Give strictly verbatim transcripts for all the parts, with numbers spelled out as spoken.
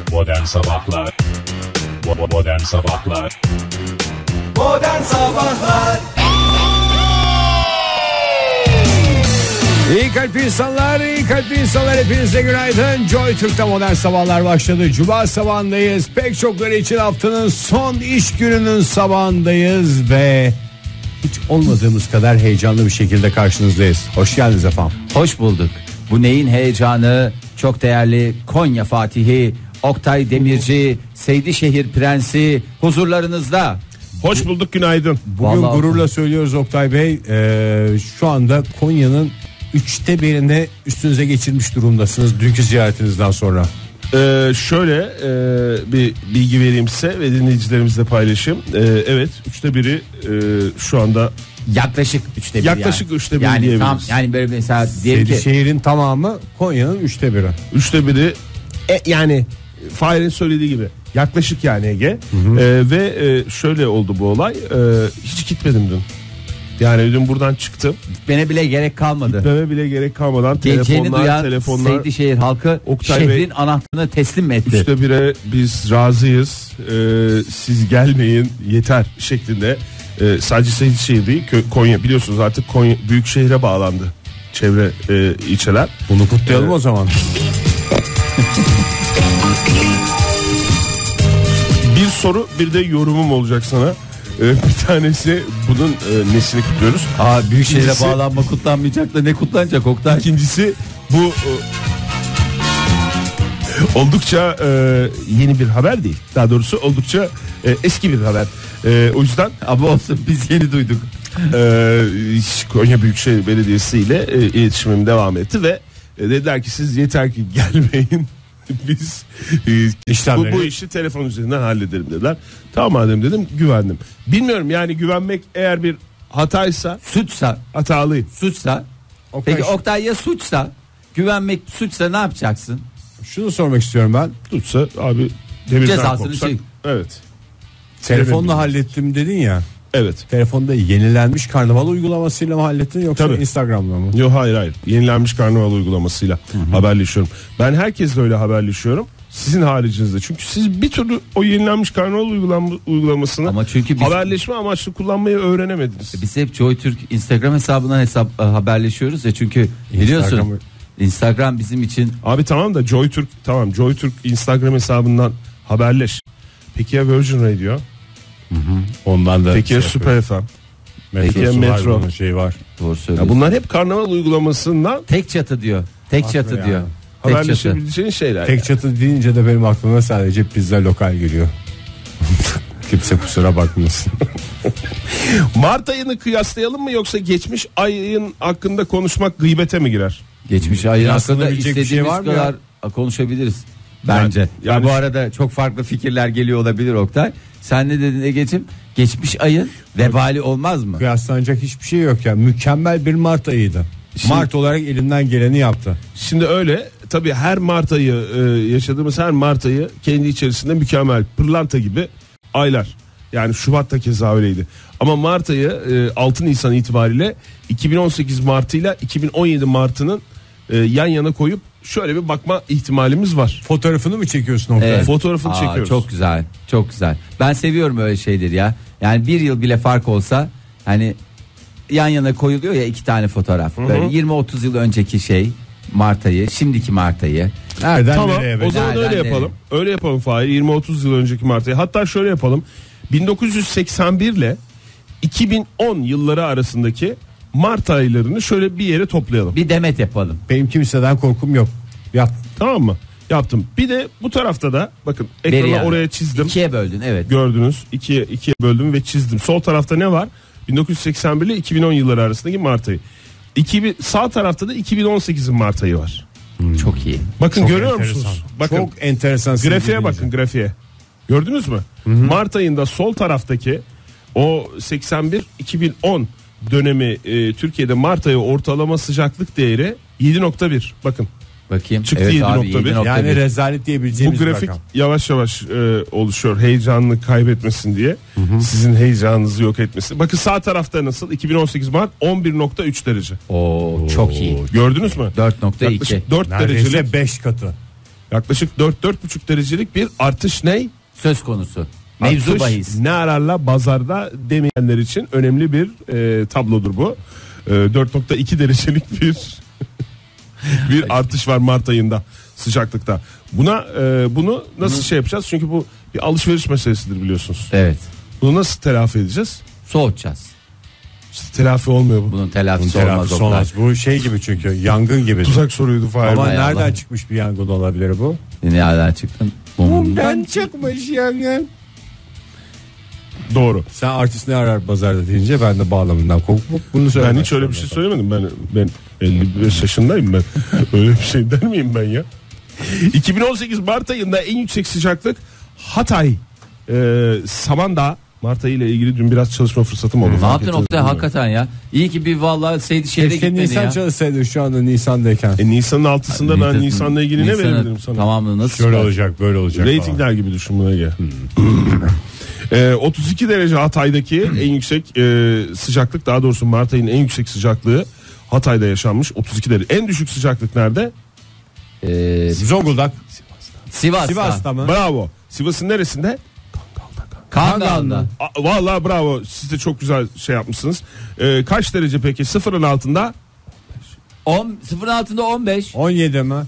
Modern Sabahlar Modern Sabahlar Modern Sabahlar İyi kalp insanlar, iyi kalp insanlar, hepinize günaydın. Joy Türk'te Modern Sabahlar başladı. Cuma sabahındayız. Pek çokları için haftanın son iş gününün sabahındayız ve hiç olmadığımız kadar heyecanlı bir şekilde karşınızdayız. Hoş geldiniz efendim. Hoş bulduk. Bu neyin heyecanı? Çok değerli Konya Fatihi Oktay Demirci, Seydişehir Prensi huzurlarınızda. Hoş bulduk, günaydın. Bugün Vallahi gururla söylüyoruz Oktay Bey. Ee, şu anda Konya'nın üçte birini üstünüze geçirmiş durumdasınız dünkü ziyaretinizden sonra. Ee, şöyle e, bir bilgi vereyim size ve dinleyicilerimizle paylaşayım. Ee, evet, üçte biri e, şu anda Yaklaşık üçte bir. Yaklaşık yani. üçte bir yani diyebiliriz. tam, yani böyle mesela diyelim ki Şehrin tamamı Konya'nın üçte biri. üçte biri e, yani Fahir'in söylediği gibi yaklaşık yani Ege. Hı hı. Ee, ve e, şöyle oldu bu olay. Ee, hiç gitmedim dün. Yani dün buradan çıktım. gitmene bile gerek kalmadı. Gitmeme bile gerek kalmadan Geleceğini telefonlar, duyan telefonlar. Seydişehir halkı Oktay şehrin Bey, anahtarını teslim mi etti? Üçte bire biz razıyız. Ee, siz gelmeyin yeter şeklinde. Ee, sadece Seydişehir değil, Konya biliyorsunuz artık Konya büyük şehre bağlandı. Çevre e, ilçeler. Bunu kutlayalım ee, o zaman. Bir soru bir de yorumum olacak sana. Ee, bir tanesi bunun e, nesini kutluyoruz. Aa, büyük şehre İkincisi- bağlanma kutlanmayacak da ne kutlanacak Oktay? İkincisi bu e, oldukça e, yeni bir haber değil. Daha doğrusu oldukça e, eski bir haber. E, o yüzden Ama olsun, biz yeni duyduk. e, Konya Büyükşehir Belediyesi ile e, iletişimim devam etti ve e, dediler ki siz yeter ki gelmeyin. Biz e, bu, bu işi telefon üzerinden halledelim dediler. Tamam madem dedim, güvendim. Bilmiyorum yani, güvenmek eğer bir hataysa, Suçsa, hatalı. suçsa. Oktay, Peki Oktay, ya suçsa, güvenmek suçsa ne yapacaksın? şunu sormak istiyorum ben. Tutsa abi demirden Cezasını korksak. çek. Evet. Telefonla hallettim dedin ya. Evet. Telefonda yenilenmiş karnaval uygulamasıyla mı hallettin yoksa Tabii. Instagram'la mı? Yok, hayır hayır. Yenilenmiş karnaval uygulamasıyla haberleşiyorum. Ben herkesle öyle haberleşiyorum. Sizin haricinizde. Çünkü siz bir türlü o yenilenmiş karnaval uygulam uygulamasını Ama çünkü biz- haberleşme amaçlı kullanmayı öğrenemediniz. Biz hep Joy Türk Instagram hesabından hesap e, haberleşiyoruz ya, çünkü biliyorsun Instagram'ı- Instagram bizim için. Abi tamam da JoyTürk, tamam JoyTürk Instagram hesabından haberleş. Peki ya Virgin Radio? Ondan da Peki ya şey Süper F M? Peki ya Metrosu var, Metro? bunun şey var. Doğru Ya söylüyorsun. bunlar hep karnaval uygulamasından Tek çatı diyor. Tek Haklı çatı yani. diyor. Tek çatı. haberleşebileceğin şeyler. Tek çatı deyince de benim aklıma sadece pizza lokal geliyor. Kimse kusura bakmasın. Mart ayını kıyaslayalım mı, yoksa geçmiş ayın hakkında konuşmak gıybete mi girer? Geçmiş ayın hakkında Yaslanabilecek bir şey istediğimiz var mı kadar konuşabiliriz. Bence. Yani- Ya yani- bu arada çok farklı fikirler geliyor olabilir Oktay. Sen ne dedin Ege'ciğim? Geçmiş ayın vebali olmaz mı? Kıyaslanacak hiçbir şey yok ya. Mükemmel bir Mart ayıydı. Şimdi- Mart olarak elinden geleni yaptı. Şimdi öyle tabii, her Mart ayı e, yaşadığımız her Mart ayı kendi içerisinde mükemmel, pırlanta gibi aylar. Yani Şubat da keza öyleydi. Ama Mart ayı e, altı Nisan itibariyle iki bin on sekiz Martı ile iki bin on yedi Martı'nın e, yan yana koyup şöyle bir bakma ihtimalimiz var. Fotoğrafını mı çekiyorsun Oktay? Evet. Fotoğrafını Aa, çekiyoruz. Çok güzel. Çok güzel. Ben seviyorum öyle şeyleri ya. Yani bir yıl bile fark olsa, hani yan yana koyuluyor ya iki tane fotoğraf. Böyle yirmi otuz yıl önceki şey Mart ayı, şimdiki Mart ayı. Nereden Tamam, nereye o be? zaman Nereden öyle nereye? yapalım. Öyle yapalım Fahir, yirmi otuz yıl önceki Mart ayı. Hatta şöyle yapalım. bin dokuz yüz seksen bir ile iki bin on yılları arasındaki Mart aylarını şöyle bir yere toplayalım. Bir demet yapalım. Benim kimseden korkum yok. Yap. Tamam mı? Yaptım. Bir de bu tarafta da bakın, Veri ekrana yani. oraya çizdim. İkiye böldün, evet. Gördünüz. İkiye, ikiye böldüm ve çizdim. Sol tarafta ne var? bin dokuz yüz seksen bir ile iki bin on yılları arasındaki Mart ayı. iki bin, sağ tarafta da iki bin on sekizin Mart ayı var. Çok iyi. Bakın, Çok görüyor enteresan. musunuz? Bakın. Çok enteresan. Grafiğe sevgili bakın, grafiğe. Gördünüz mü? Mart ayında sol taraftaki o seksen bir iki bin on dönemi e, Türkiye'de Mart ayı ortalama sıcaklık değeri yedi nokta bir. Bakın. Bakayım. Çıktı evet yedi abi, nokta bir. yedi nokta Yani bir. rezalet Bu diyebileceğimiz bir grafik rakam. yavaş yavaş e, oluşuyor. Heyecanını kaybetmesin diye. Sizin heyecanınızı yok etmesin. Bakın sağ tarafta nasıl? iki bin on sekiz Mart on bir nokta üç derece. Oo, çok iyi. Gördünüz mü? dört nokta iki. Yaklaşık dört Neredeyse derecelik beş katı. Yaklaşık dört dört buçuk derecelik bir artış ne? Söz konusu. Mevzu Artış bahis. ne ararla bazarda demeyenler için önemli bir e, tablodur bu. E, dört nokta iki derecelik bir bir artış var Mart ayında sıcaklıkta. Buna e, bunu nasıl Hı. şey yapacağız? Çünkü bu bir alışveriş meselesidir biliyorsunuz. Evet. Bunu nasıl telafi edeceğiz? Soğutacağız. İşte telafi olmuyor bu. Bunun telafisi Bunun olmaz. telafisi olmaz. Bu şey gibi çünkü yangın gibi. Tuzak soruydu Fahir. Ama Hay nereden Allah. çıkmış bir yangın olabilir bu? Nereden çıktın? Bundan çıkmış yangın. Doğru. Sen artist ne arar pazarda deyince ben de bağlamından korkup bunu söylemek Ben hiç öyle bir şey söylemedim. Ben ben elli beş yaşındayım ben. Öyle bir şey der miyim ben ya? iki bin on sekiz Mart ayında en yüksek sıcaklık Hatay e, Samandağ. Mart ayı ile ilgili dün biraz çalışma fırsatım oldu. Ne yaptın Oktay hakikaten ya? İyi ki bir vallahi Seydişehir'e Keşke gitmedi Nisan ya. çalışsaydı şu anda Nisan'dayken. E, Nisan'ın altısında ben Nisan- Nisan'la ilgili ne Nisan'ı verebilirim sana? Tamamını nasıl Şöyle çıkar? olacak böyle olacak. Ratingler gibi düşün buna gel. e, otuz iki derece Hatay'daki en yüksek e, sıcaklık, daha doğrusu Mart ayının en yüksek sıcaklığı Hatay'da yaşanmış otuz iki derece. En düşük sıcaklık nerede? Ee, Zonguldak. Sivas'ta. Sivas'ta mı? Bravo. Sivas'ın neresinde? Kangal'da. A, vallahi bravo. Siz de çok güzel şey yapmışsınız. E, kaç derece peki? Sıfırın altında? on, sıfırın altında on beş. on yedi mi?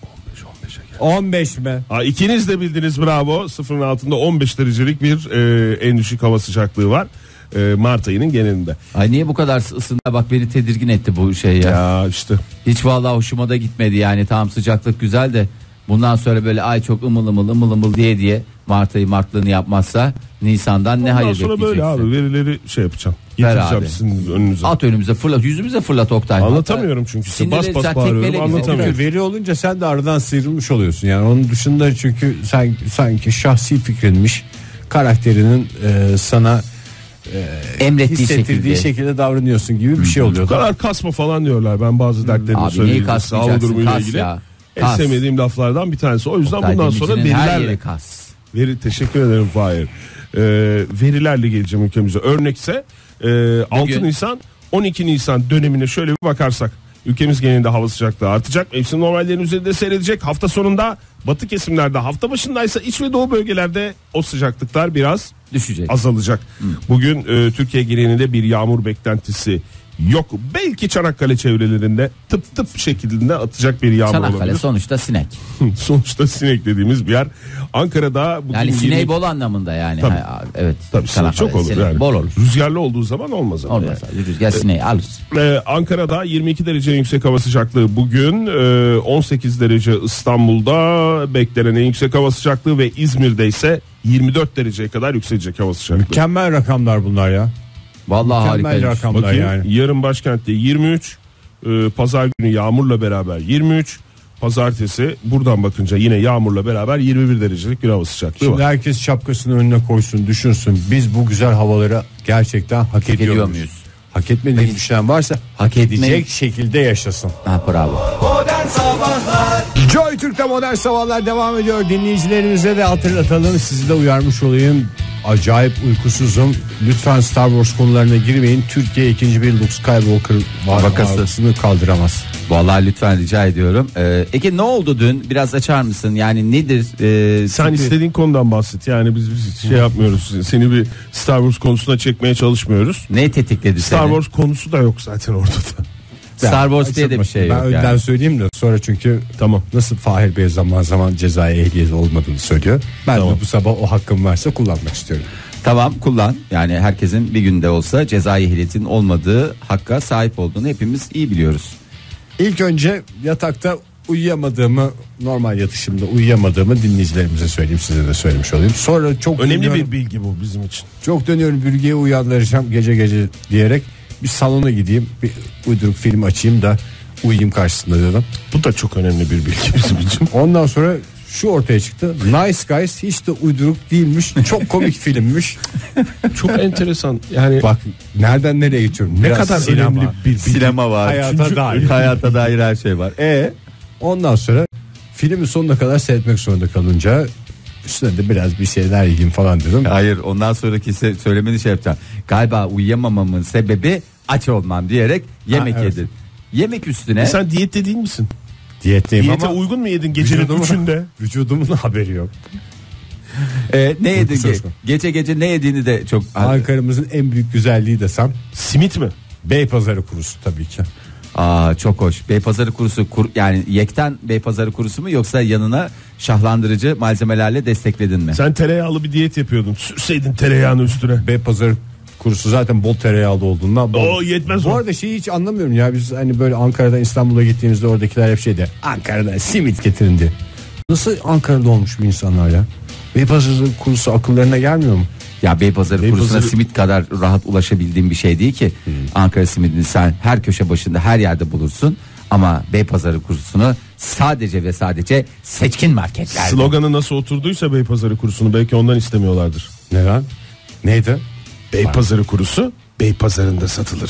on beş mi? Aa, ikiniz de bildiniz, bravo. Sıfırın altında on beş derecelik bir e, en düşük hava sıcaklığı var e, Mart ayının genelinde. Ay niye bu kadar ısındı? Bak beni tedirgin etti bu şey ya. Ya işte. Hiç vallahi hoşuma da gitmedi yani. Tamam sıcaklık güzel de bundan sonra böyle ay çok ımıl ımıl ımıl ımıl diye diye Mart ayı martlığını yapmazsa Nisan'dan ne Ondan hayır sonra böyle bekleyeceksin? abi verileri şey yapacağım. Ver Getireceğim abi. sizin önünüze. At önümüze fırlat, yüzümüze fırlat Oktay. Anlatamıyorum çünkü size bas Sinirleri bas sen bağırıyorum, tekmele bizi. anlatamıyorum. Veri olunca sen de aradan sıyrılmış oluyorsun. Yani onun dışında çünkü sen sanki şahsi fikrinmiş, karakterinin e, sana Emrettiği hissettirdiği şekilde. şekilde davranıyorsun gibi bir şey Bu oluyor. kadar kasma falan diyorlar, ben bazı dertlerimi Abi neyi söyleyeyim. kasmayacaksın? Sağlık durumuyla Kas ilgili. ya. En Kas. sevmediğim laflardan bir tanesi. O yüzden Oktay bundan sonra Demirci'nin her verilerle yeri kas. Veri, teşekkür ederim Fahir. Ee, verilerle geleceğim ülkemize. Örnekse e, altı Nisan on iki Nisan dönemine şöyle bir bakarsak, ülkemiz genelinde hava sıcaklığı artacak. Mevsim normallerin üzerinde seyredecek. Hafta sonunda batı kesimlerde, hafta başındaysa iç ve doğu bölgelerde o sıcaklıklar biraz Düşecek. azalacak. Bugün e, Türkiye genelinde bir yağmur beklentisi yok. Belki Çanakkale çevrelerinde tıp tıp şeklinde atacak bir yağmur Çanakkale olabilir. sonuçta sinek. Sonuçta sinek dediğimiz bir yer. Ankara'da bugün Yani sineği yirmi bol anlamında yani. Tabii. Ha, evet. Tabii sinek Çanakkale çok olur sinek yani. Bol olur. Rüzgarlı olduğu zaman olmaz ama. Olmaz. Rüzgar sineği alır. Yani. Ee, Ankara'da yirmi iki derece yüksek hava sıcaklığı bugün, ee, on sekiz derece İstanbul'da beklenen en yüksek hava sıcaklığı ve İzmir'de ise yirmi dört dereceye kadar yükselecek hava sıcaklığı. Mükemmel rakamlar bunlar ya. Vallahi Mükemmel harikaymış. rakamlar Bakayım, yani. yarın başkentte yirmi üç, ee, pazar günü yağmurla beraber yirmi üç, pazartesi buradan bakınca yine yağmurla beraber yirmi bir derecelik bir hava sıcaklığı Şimdi var. herkes şapkasını önüne koysun, düşünsün. Biz bu güzel havaları gerçekten hak, ediyor ediyor muyuz? muyuz? Hak etmediğini düşünen varsa hak edecek etmeyi- şekilde yaşasın. Ha bravo. Modern Sabahlar Joy Türk'te modern sabahlar devam ediyor. Dinleyicilerimize de hatırlatalım, sizi de uyarmış olayım. Acayip uykusuzum. Lütfen Star Wars konularına girmeyin. Türkiye ikinci bir Luke Skywalker Vakası. vakasını kaldıramaz. Vallahi lütfen rica ediyorum. Ee, Ege ne oldu dün? Biraz açar mısın? Yani nedir? Ee, Sen çünkü- istediğin konudan bahset. Yani biz, biz şey yapmıyoruz. Seni bir Star Wars konusuna çekmeye çalışmıyoruz. Ne tetikledi Star seni? Wars konusu da yok zaten ortada. Star Wars diye de bir şey ben yok önden yani. söyleyeyim de sonra, çünkü Tamam. nasıl Fahir Bey zaman zaman cezai ehliyeti olmadığını söylüyor. Ben Tamam. de bu sabah o hakkım varsa kullanmak istiyorum. Tamam kullan. Yani herkesin bir günde olsa cezai ehliyetin olmadığı hakka sahip olduğunu hepimiz iyi biliyoruz. İlk önce yatakta uyuyamadığımı, normal yatışımda uyuyamadığımı dinleyicilerimize söyleyeyim, size de söylemiş olayım. Sonra çok Önemli dönüyorum, bir bilgi bu bizim için. çok dönüyorum bürgeye uyandıracağım gece gece diyerek bir salona gideyim, bir uyduruk film açayım da uyuyayım karşısında dedim. Bu da çok önemli bir bilgi bizim için. Ondan sonra şu ortaya çıktı. Nice Guys hiç de uyduruk değilmiş. Çok komik filmmiş. Çok enteresan. Yani Bak nereden nereye geçiyorum. ne Biraz kadar sinema. önemli bir bilgi. Sinema var. Hayata Çünkü- dair. Hayata dair her şey var. E ondan sonra filmin sonuna kadar seyretmek zorunda kalınca üstüne de biraz bir şeyler yiyeyim falan dedim. Hayır ondan sonraki se- söylemeni şey yapacağım. Galiba uyuyamamamın sebebi aç olmam diyerek yemek Ha, evet. yedin. Yemek üstüne E sen diyette değil misin? Diyetteyim Diyete ama uygun mu yedin gecenin vücudumun- üçünde? Vücudumun haberi yok. Ee, ne yedin söz ki? konusu. Gece gece ne yediğini de çok. Ankara'mızın en büyük güzelliği desem Simit mi? Beypazarı kurusu tabii ki. Aa, çok hoş. Beypazarı kurusu kur, yani yekten Beypazarı kurusu mu yoksa yanına şahlandırıcı malzemelerle destekledin mi? Sen tereyağlı bir diyet yapıyordun. Sürseydin tereyağını üstüne. Beypazarı kurusu zaten bol tereyağlı olduğundan. Bol. O yetmez Bu o. arada şeyi hiç anlamıyorum ya, biz hani böyle Ankara'dan İstanbul'a gittiğimizde oradakiler hep şeydi, Ankara'dan simit getirin diye. Nasıl Ankara'da olmuş bu insanlar ya? Beypazarı kurusu akıllarına gelmiyor mu? Ya Beypazarı Beypazarı- kurusuna simit kadar rahat ulaşabildiğin bir şey değil ki. Ankara simidini sen her köşe başında her yerde bulursun. Ama Beypazarı kurusunu sadece ve sadece seçkin marketlerde. Sloganı nasıl oturduysa Beypazarı kurusunu belki ondan istemiyorlardır. Ne lan? Neydi? Beypazarı kurusu Beypazarı'nda satılır.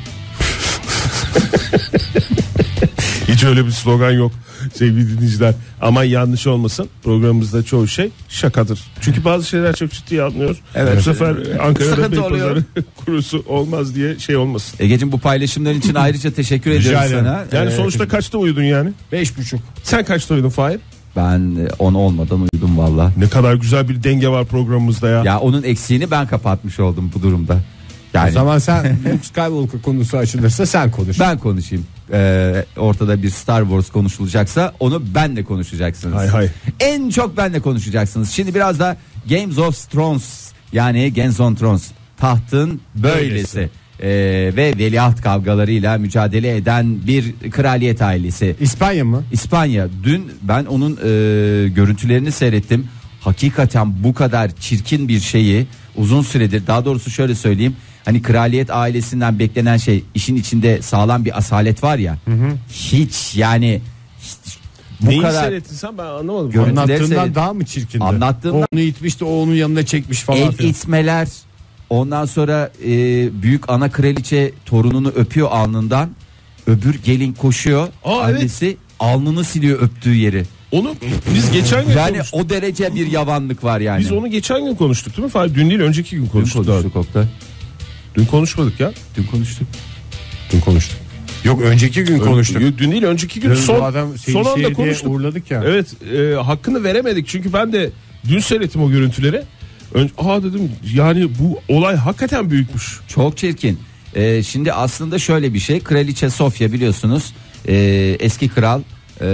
Hiç öyle bir slogan yok sevgili dinleyiciler. Ama yanlış olmasın, programımızda çoğu şey şakadır. Çünkü bazı şeyler çok ciddiye alınıyor. Evet. Bu sefer Ankara'da Sıkıntı Beypazarı oluyor. kurusu olmaz diye şey olmasın. Egeciğim, bu paylaşımların için ayrıca teşekkür Rica ediyoruz ederim. sana. Yani Ee, sonuçta kaçta uyudun yani? Beş buçuk. Sen kaçta uyudun Fahir? ben on olmadan uyudum valla. Ne kadar güzel bir denge var programımızda ya. Ya onun eksiğini ben kapatmış oldum bu durumda. Yani O zaman sen Luke Skywalker konusu açılırsa sen konuş. ben konuşayım. Ee, ortada bir Star Wars konuşulacaksa onu ben de konuşacaksınız. Hay hay. En çok ben de konuşacaksınız. Şimdi biraz da Games of Thrones, yani Games of Thrones, tahtın böylesi. Ee, ve veliaht kavgalarıyla mücadele eden bir kraliyet ailesi. İspanya mı? İspanya. Dün ben onun e, görüntülerini seyrettim. Hakikaten bu kadar çirkin bir şeyi uzun süredir, daha doğrusu şöyle söyleyeyim, hani kraliyet ailesinden beklenen şey, işin içinde sağlam bir asalet var ya. Hiç yani hiç, bu Neyi kadar seyrettin sen, ben anlamadım. Görüntüleri Anlattığından seyret- daha mı çirkindi? Anlattığımdan- O onu itmişti, o onun yanına çekmiş falan el filan. itmeler, ondan sonra e, büyük ana kraliçe torununu öpüyor alnından, öbür gelin koşuyor, Aa, annesi alnını siliyor öptüğü yeri. Onu biz geçen gün Yani konuştuk. o derece bir yavanlık var yani. Biz onu geçen gün konuştuk değil mi Fahir? Dün değil, önceki gün dün konuştuk. konuştuk Oktay. Dün konuşmadık ya. Dün konuştuk. Dün konuştuk. Yok, önceki gün konuştuk. Dün, dün değil, önceki gün Dün son, bu adam son anda diye konuştuk. uğurladık ya. Evet, e, hakkını veremedik çünkü ben de dün seyrettim o görüntüleri. Ön, aa dedim, yani bu olay hakikaten büyükmüş. Çok çirkin. Ee, şimdi aslında şöyle bir şey. Kraliçe Sofya biliyorsunuz, e, eski kral e,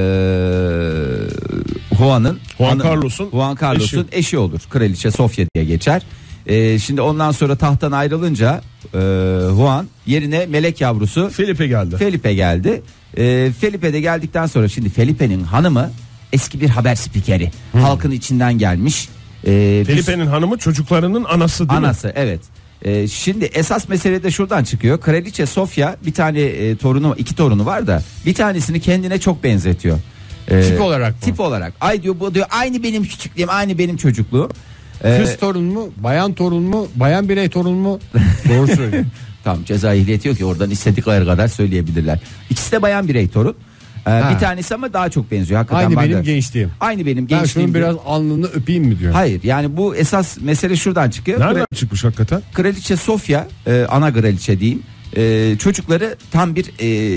Juan'ın Juan hanım- Carlos'un Juan Carlos'un eşi. eşi. olur. Kraliçe Sofya diye geçer. E, şimdi ondan sonra tahttan ayrılınca e, Juan yerine melek yavrusu Felipe geldi. Felipe geldi. E, Felipe de geldikten sonra şimdi Felipe'nin hanımı eski bir haber spikeri. Halkın içinden gelmiş. E, bir- Felipe'nin hanımı çocuklarının anası değil Anası, evet. Ee, şimdi esas mesele de şuradan çıkıyor. Kraliçe Sofya bir tane e, torunu, iki torunu var da bir tanesini kendine çok benzetiyor. Ee, Tip olarak mı? Tip olarak. Ay diyor, bu diyor aynı benim küçüklüğüm, aynı benim çocukluğum. Ee, Kız torun mu? Bayan torun mu? Bayan birey torun mu? Doğru söylüyor. Tamam, ceza ehliyeti yok ki, oradan istedikleri kadar söyleyebilirler. İkisi de bayan birey torun. Ee, Ha. bir tanesi ama daha çok benziyor. Hakikaten Aynı ben benim de- gençliğim. Aynı benim Ben gençliğim. şunun biraz alnını öpeyim mi diyor. Hayır, yani bu esas mesele şuradan çıkıyor. Nereden çıkmış hakikaten? Kraliçe Sofya, e, ana kraliçe diyeyim, e, çocukları tam bir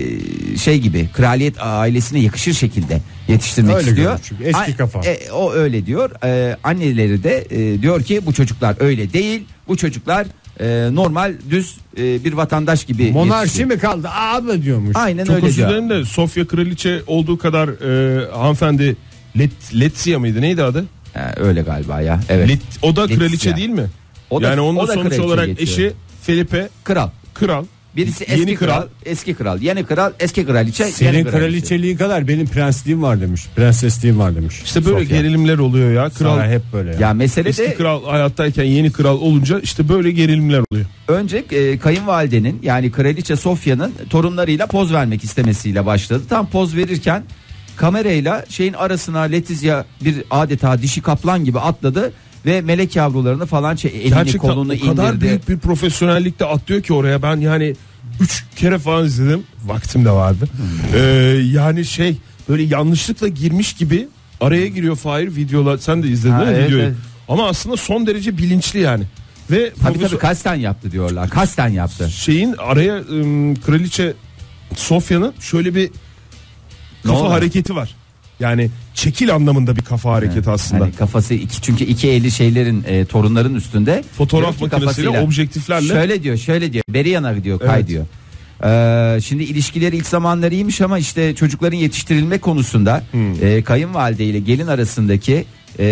e, şey gibi, kraliyet ailesine yakışır şekilde yetiştirmek Öyle istiyor. görüyor çünkü, eski A- kafa. e, o öyle diyor. E, anneleri de e, diyor ki bu çocuklar öyle değil. Bu çocuklar e, normal düz e, bir vatandaş gibi Monarşi yetişiyor. mi kaldı? Abla diyormuş. Aynen Çok öyle özür diyor. dilerim de Sofya kraliçe olduğu kadar e, hanımefendi Let, Letizia mıydı, neydi adı? Ha, öyle galiba ya. Evet. Let, o da Letizia. kraliçe değil mi? O da- yani onun o da sonuç kraliçe olarak geçiyor. eşi Felipe Kral. kral. Birisi eski Yeni kral, kral. eski kral, yeni kral, eski kraliçe, Senin yeni kraliçe. kraliçeliğin kadar benim prensliğim var demiş. Prensesliğim var demiş. İşte böyle Sofya. gerilimler oluyor ya. Kral Sana hep böyle ya. Ya mesele eski de kral hayattayken yeni kral olunca işte böyle gerilimler oluyor. önce e, kayınvalidenin, yani kraliçe Sofya'nın torunlarıyla poz vermek istemesiyle başladı. Tam poz verirken kamerayla şeyin arasına Letizia bir adeta dişi kaplan gibi atladı ve melek yavrularını falan şey, elini Gerçekten kolunu o kadar indirdi. büyük bir profesyonellikle atlıyor ki oraya, ben yani üç kere falan izledim, vaktim de vardı. Hmm. Ee, yani şey, böyle yanlışlıkla girmiş gibi araya giriyor Fahir, videolar sen de izledin Ha, değil mi evet, videoyu? evet. Ama aslında son derece bilinçli yani. Ve Tabii profesör- tabii kasten yaptı diyorlar. Kasten yaptı. şeyin araya ım, kraliçe Sofya'nın şöyle bir kafa oldu? hareketi var. Yani çekil anlamında bir kafa hareketi Evet, aslında. hani kafası iki, çünkü iki eli şeylerin e, torunların üstünde. Fotoğraf Diyor ki makinesiyle, kafasıyla, objektiflerle. Şöyle diyor, şöyle diyor. Beri yana diyor, kay Evet. diyor. Ee, şimdi ilişkileri ilk zamanları iyiymiş ama işte çocukların yetiştirilme konusunda Hmm. e, kayınvalide ile gelin arasındaki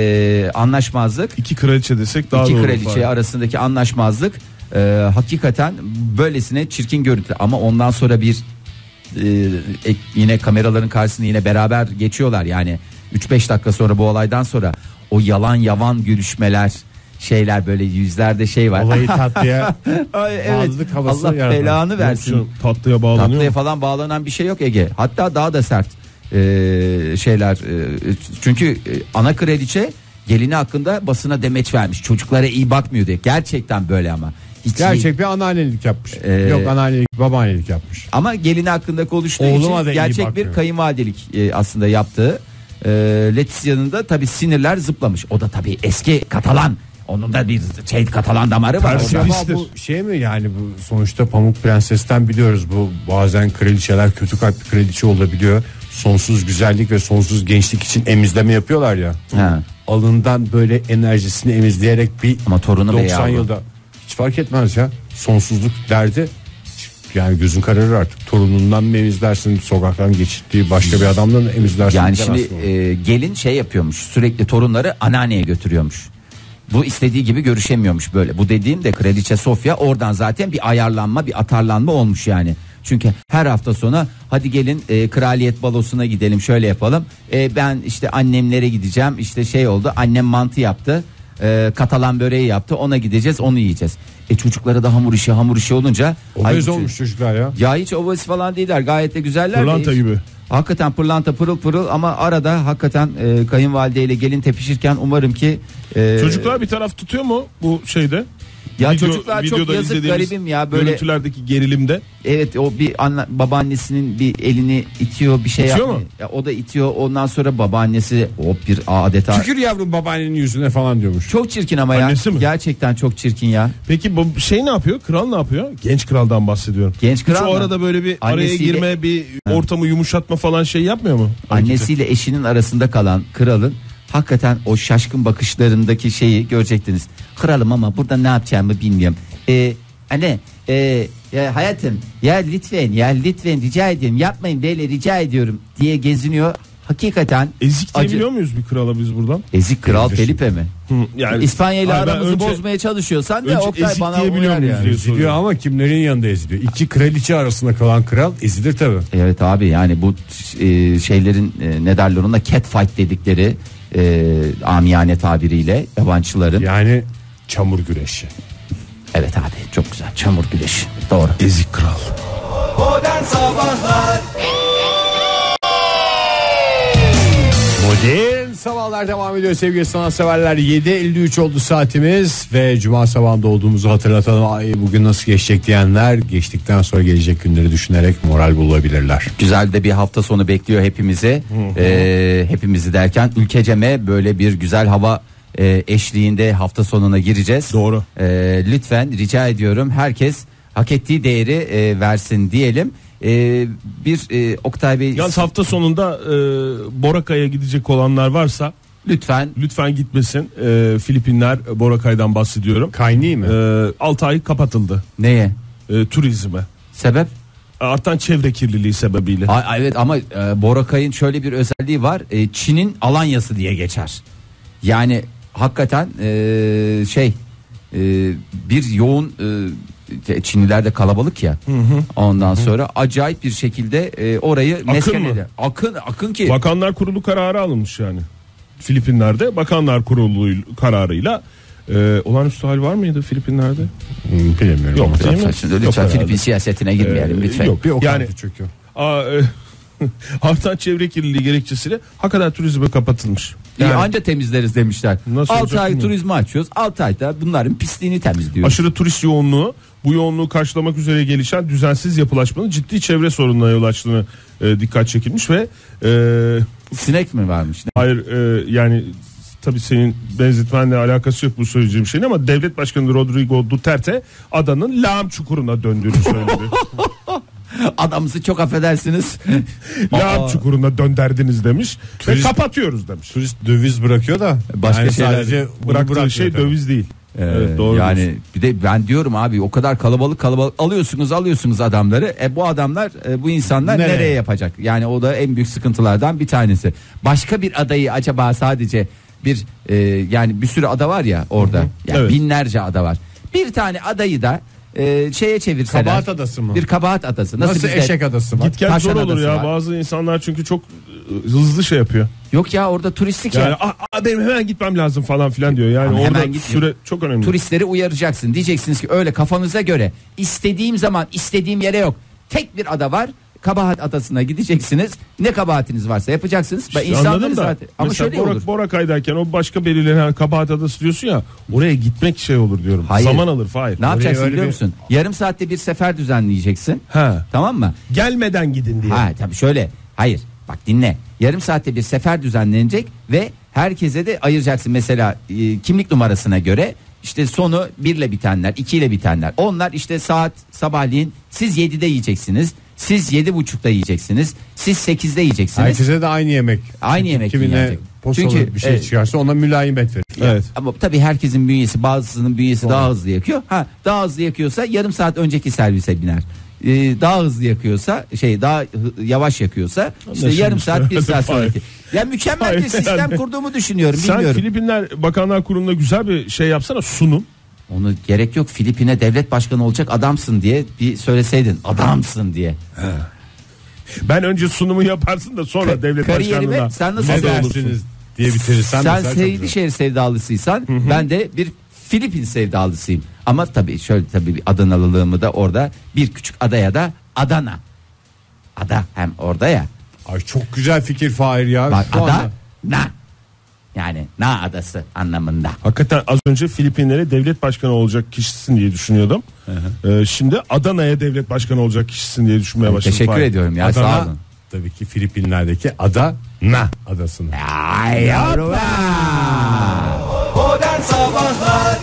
e, anlaşmazlık, İki kraliçe desek daha iki doğru. kraliçe Fahir. arasındaki anlaşmazlık e, hakikaten böylesine çirkin görüntü. Ama ondan sonra bir e, e, yine kameraların karşısına yine beraber geçiyorlar. Yani üç beş dakika sonra bu olaydan sonra o yalan yavan görüşmeler, şeyler, böyle yüzlerde şey var. Olayı tatlıya Ay, evet. bağlılık havası Allah yaratan. belanı Yok versin. canım, tatlıya bağlanıyor. Tatlıya mu? falan bağlanan bir şey yok Ege. Hatta daha da sert e, şeyler. E, çünkü e, ana kraliçe gelini hakkında basına demeç vermiş. Çocuklara iyi bakmıyor diye. Gerçekten böyle ama. Hiç iyi- gerçek bir anneannelik yapmış. Ee, Yok, anneannelik, babaannelik yapmış. Ama gelini hakkında konuştuğu Oğluma için da iyi gerçek bakmıyor. bir kayınvalidelik e, aslında yaptığı. E, Leticia'nın da tabii sinirler zıplamış. O da tabii eski Katalan. Onun da bir şey Katalan damarı var. Tersi orada. bir- Acaba bu şey mi, yani bu sonuçta Pamuk Prenses'ten biliyoruz, bu bazen kraliçeler kötü kalpli kraliçe olabiliyor. Sonsuz güzellik ve sonsuz gençlik için emizleme yapıyorlar ya. Ha. Alından böyle enerjisini emizleyerek bir Ama torunu be doksan yavrum. yılda hiç fark etmez ya. Sonsuzluk derdi. Yani gözün kararır artık. Torunundan mı emizlersin, sokaktan geçittiği başka bir adamdan mı emizlersin? Yani bilemezsin şimdi onu. e, gelin şey yapıyormuş, sürekli torunları anneanneye götürüyormuş. Bu istediği gibi görüşemiyormuş böyle. Bu dediğim de Kraliçe Sofya, oradan zaten bir ayarlanma, bir atarlanma olmuş yani. Çünkü her hafta sonu hadi gelin e, kraliyet balosuna gidelim, şöyle yapalım. E, ben işte annemlere gideceğim, işte şey oldu, annem mantı yaptı. E, Katalan böreği yaptı, ona gideceğiz, onu yiyeceğiz. E çocuklara da hamur işi hamur işi olunca. Obez ay, olmuş çocuklar ya. Ya hiç obez falan değiller, gayet de güzeller. de Pırlanta hiç- gibi. Hakikaten pırlanta pırıl pırıl ama arada hakikaten e, kayınvalideyle gelin tepişirken umarım ki e, Çocuklar bir taraf tutuyor mu bu şeyde? ya Video- çocuklar çok videoda yazık, izlediğimiz garibim ya böyle. Görüntülerdeki gerilimde. Evet, o bir anne, babaannesinin bir elini itiyor, bir şey İtiyor yapmıyor. mu? Ya, o da itiyor, ondan sonra babaannesi o bir adeta Tükür yavrum babaannenin yüzüne falan diyormuş. çok çirkin ama ya. Annesi mi? Gerçekten çok çirkin ya. Peki bu şey ne yapıyor? Kral ne yapıyor? Genç kraldan bahsediyorum. Genç kral Hiç o mı? arada böyle bir araya Annesiyle- girme, bir ortamı yumuşatma falan şey yapmıyor mu? Annesiyle eşinin arasında kalan kralın hakikaten o şaşkın bakışlarındaki şeyi görecektiniz. Kralım ama burada ne yapacağımı bilmiyorum. Ee, anne e, ya hayatım ya lütfen ya lütfen rica ediyorum yapmayın böyle rica ediyorum diye geziniyor. Hakikaten Ezik acı. diyebiliyor muyuz bir krala biz buradan? Ezik Kral Felipe mi? Hı, yani İspanya ile Hayır, ben aramızı önce- bozmaya çalışıyorsan da önce Oktay ezik bana diyebiliyor uyar muyuz yani. diye Eziliyor soruyorum. ama kimlerin yanında eziliyor? İki kraliçe arasında kalan kral ezilir tabi. Evet abi, yani bu e, şeylerin e, ne derler ona, cat fight dedikleri e, amiyane tabiriyle yabancıların. Yani çamur güreşi. Evet abi, çok güzel, çamur güreşi, doğru. Ezik kral. Modern Sabahlar Modern sabahlar devam ediyor sevgili sanatseverler. yedi elli üç oldu saatimiz ve cuma sabahında olduğumuzu hatırlatalım. Ay, bugün nasıl geçecek diyenler geçtikten sonra gelecek günleri düşünerek moral bulabilirler. Güzel de bir hafta sonu bekliyor hepimizi. Ee, hepimizi derken ülkeceme böyle bir güzel hava e, eşliğinde hafta sonuna gireceğiz. Doğru. Ee, lütfen rica ediyorum, herkes hak ettiği değeri e, versin diyelim. Ee, bir e, Oktay Bey, Yalnız hafta sonunda e, Boracay'a gidecek olanlar varsa lütfen lütfen gitmesin. E, Filipinler, Boracay'dan bahsediyorum. Kaynağı mı? E, altı ay kapatıldı neye? e, turizme. Sebep? Artan çevre kirliliği sebebiyle. Ay, ay, evet ama e, Boracay'ın şöyle bir özelliği var. E, Çin'in Alanyası diye geçer. Yani hakikaten e, şey e, bir yoğun e, Çinliler de kalabalık ya. Ondan sonra acayip bir şekilde e, orayı mesken mı? eder. Akın akın ki. Bakanlar Kurulu kararı alınmış yani. Filipinler'de Bakanlar Kurulu kararıyla e, olağanüstü hal var mıydı Filipinler'de? Hmm, bilemiyorum Yok, ama. değil mi? Lütfen, şimdi Yok lütfen herhalde. Filipin siyasetine girmeyelim Ee, lütfen. yok. Bir o Yani- yani, çünkü. Aa, e, artan çevre kirliliği gerekçesiyle hakikaten turizme kapatılmış. İyi, Yani anca temizleriz demişler. Nasıl altı olacak ay bilmiyorum. turizmi açıyoruz. altı ayda bunların pisliğini temizliyoruz. aşırı turist yoğunluğu, bu yoğunluğu karşılamak üzere gelişen düzensiz yapılaşmanın ciddi çevre sorununa yol açtığını e, dikkat çekilmiş ve e, Sinek mi varmış? hayır e, yani tabii senin benzetmenle alakası yok bu söyleyeceğim şeyin, ama devlet başkanı Rodrigo Duterte adanın lağım çukuruna döndüğünü söyledi. Adamızı çok affedersiniz. Lağım çukuruna dönderdiniz demiş. Turist- Ve kapatıyoruz demiş. Turist döviz bırakıyor da Başka yani şeyler- sadece bunu Bıraktığı bırakmıyor şey tabii. döviz değil. Ee, Evet, doğru yani diyorsun. bir de ben diyorum abi o kadar kalabalık kalabalık alıyorsunuz alıyorsunuz adamları. E bu adamlar e, bu insanlar Nereye? nereye yapacak? Yani o da en büyük sıkıntılardan bir tanesi. Başka bir adayı acaba sadece bir e, yani bir sürü ada var ya orada. Yani Evet. binlerce ada var. Bir tane adayı da e, şeye çevirseler. Kabahat adası mı? Bir kabahat adası. Nasıl, Nasıl bizde- eşek adası var? Git gel Taşan zor olur adası ya. var. Bazı insanlar çünkü çok e, hızlı şey yapıyor. Yok ya orada turistik Yani ya. "Aa, aa, benim hemen gitmem lazım" falan filan diyor. Yani Ama orada hemen git- süre çok önemli. Turistleri uyaracaksın. Diyeceksiniz ki öyle kafanıza göre istediğim zaman istediğim yere yok. Tek bir ada var. Kabahat adasına gideceksiniz. Ne kabahatiniz varsa yapacaksınız. Ben İşte insanları anladım da. zaten. Ama Mesela şöyle Borak, olur. Borakay'dayken o başka belirlenen Kabahat Adası diyorsun ya, oraya gitmek şey olur diyorum. Hayır. Zaman alır Fahir. Ne yapacaksın öyle biliyor bir- musun? Yarım saatte bir sefer düzenleyeceksin. Ha. Tamam mı? Gelmeden gidin diye. Ha tabii şöyle. Hayır. Bak dinle. Yarım saatte bir sefer düzenlenecek ve herkese de ayıracaksın. Mesela e, kimlik numarasına göre işte sonu bir ile bitenler, iki ile bitenler. Onlar işte saat sabahleyin siz yedide yiyeceksiniz. Siz yedi buçukta yiyeceksiniz. Siz sekizde yiyeceksiniz. Herkese de aynı yemek. Aynı yemek Kimine yiyecek. posalı Çünkü, bir şey evet. çıkarsa ona mülayimet verir. Evet. Ama tabii herkesin bünyesi, bazısının bünyesi daha hızlı yakıyor. Ha daha hızlı yakıyorsa yarım saat önceki servise biner. Ee, daha hızlı yakıyorsa şey daha hı- yavaş yakıyorsa işte Anlaşılmış. yarım saat bir saat Hayır. sonraki. Ya mükemmel bir Hayır, sistem yani. kurduğumu düşünüyorum. Sen Bilmiyorum. Filipinler Bakanlar Kurulu'nda güzel bir şey yapsana, sunum. Onu gerek yok. Filipin'e devlet başkanı olacak adamsın diye bir söyleseydin. Adamsın diye. Ben önce sunumu yaparsın da sonra Ka- devlet kariyerime başkanlığına sen nasıl Ne aday olursun. dersiniz diye bitirirsen Sen mesela çok güzel. Seydişehir sevdalısıysan ben de bir Filipin sevdalısıyım. Ama tabii şöyle tabii bir Adanalılığımı da orada bir küçük adaya da Adana. Ada hem orada ya. Ay çok güzel fikir Fahir ya. Bak Şu ada anda- na. Yani na adası anlamında. Hakikaten az önce Filipinlere devlet başkanı olacak kişisin diye düşünüyordum. Ee, şimdi Adana'ya devlet başkanı olacak kişisin diye düşünmeye başladım. Teşekkür Fahir. ediyorum ya Adana, sağ olun. tabii ki Filipinler'deki ada Na adasını. Ay yavrum. Modern Sabahlar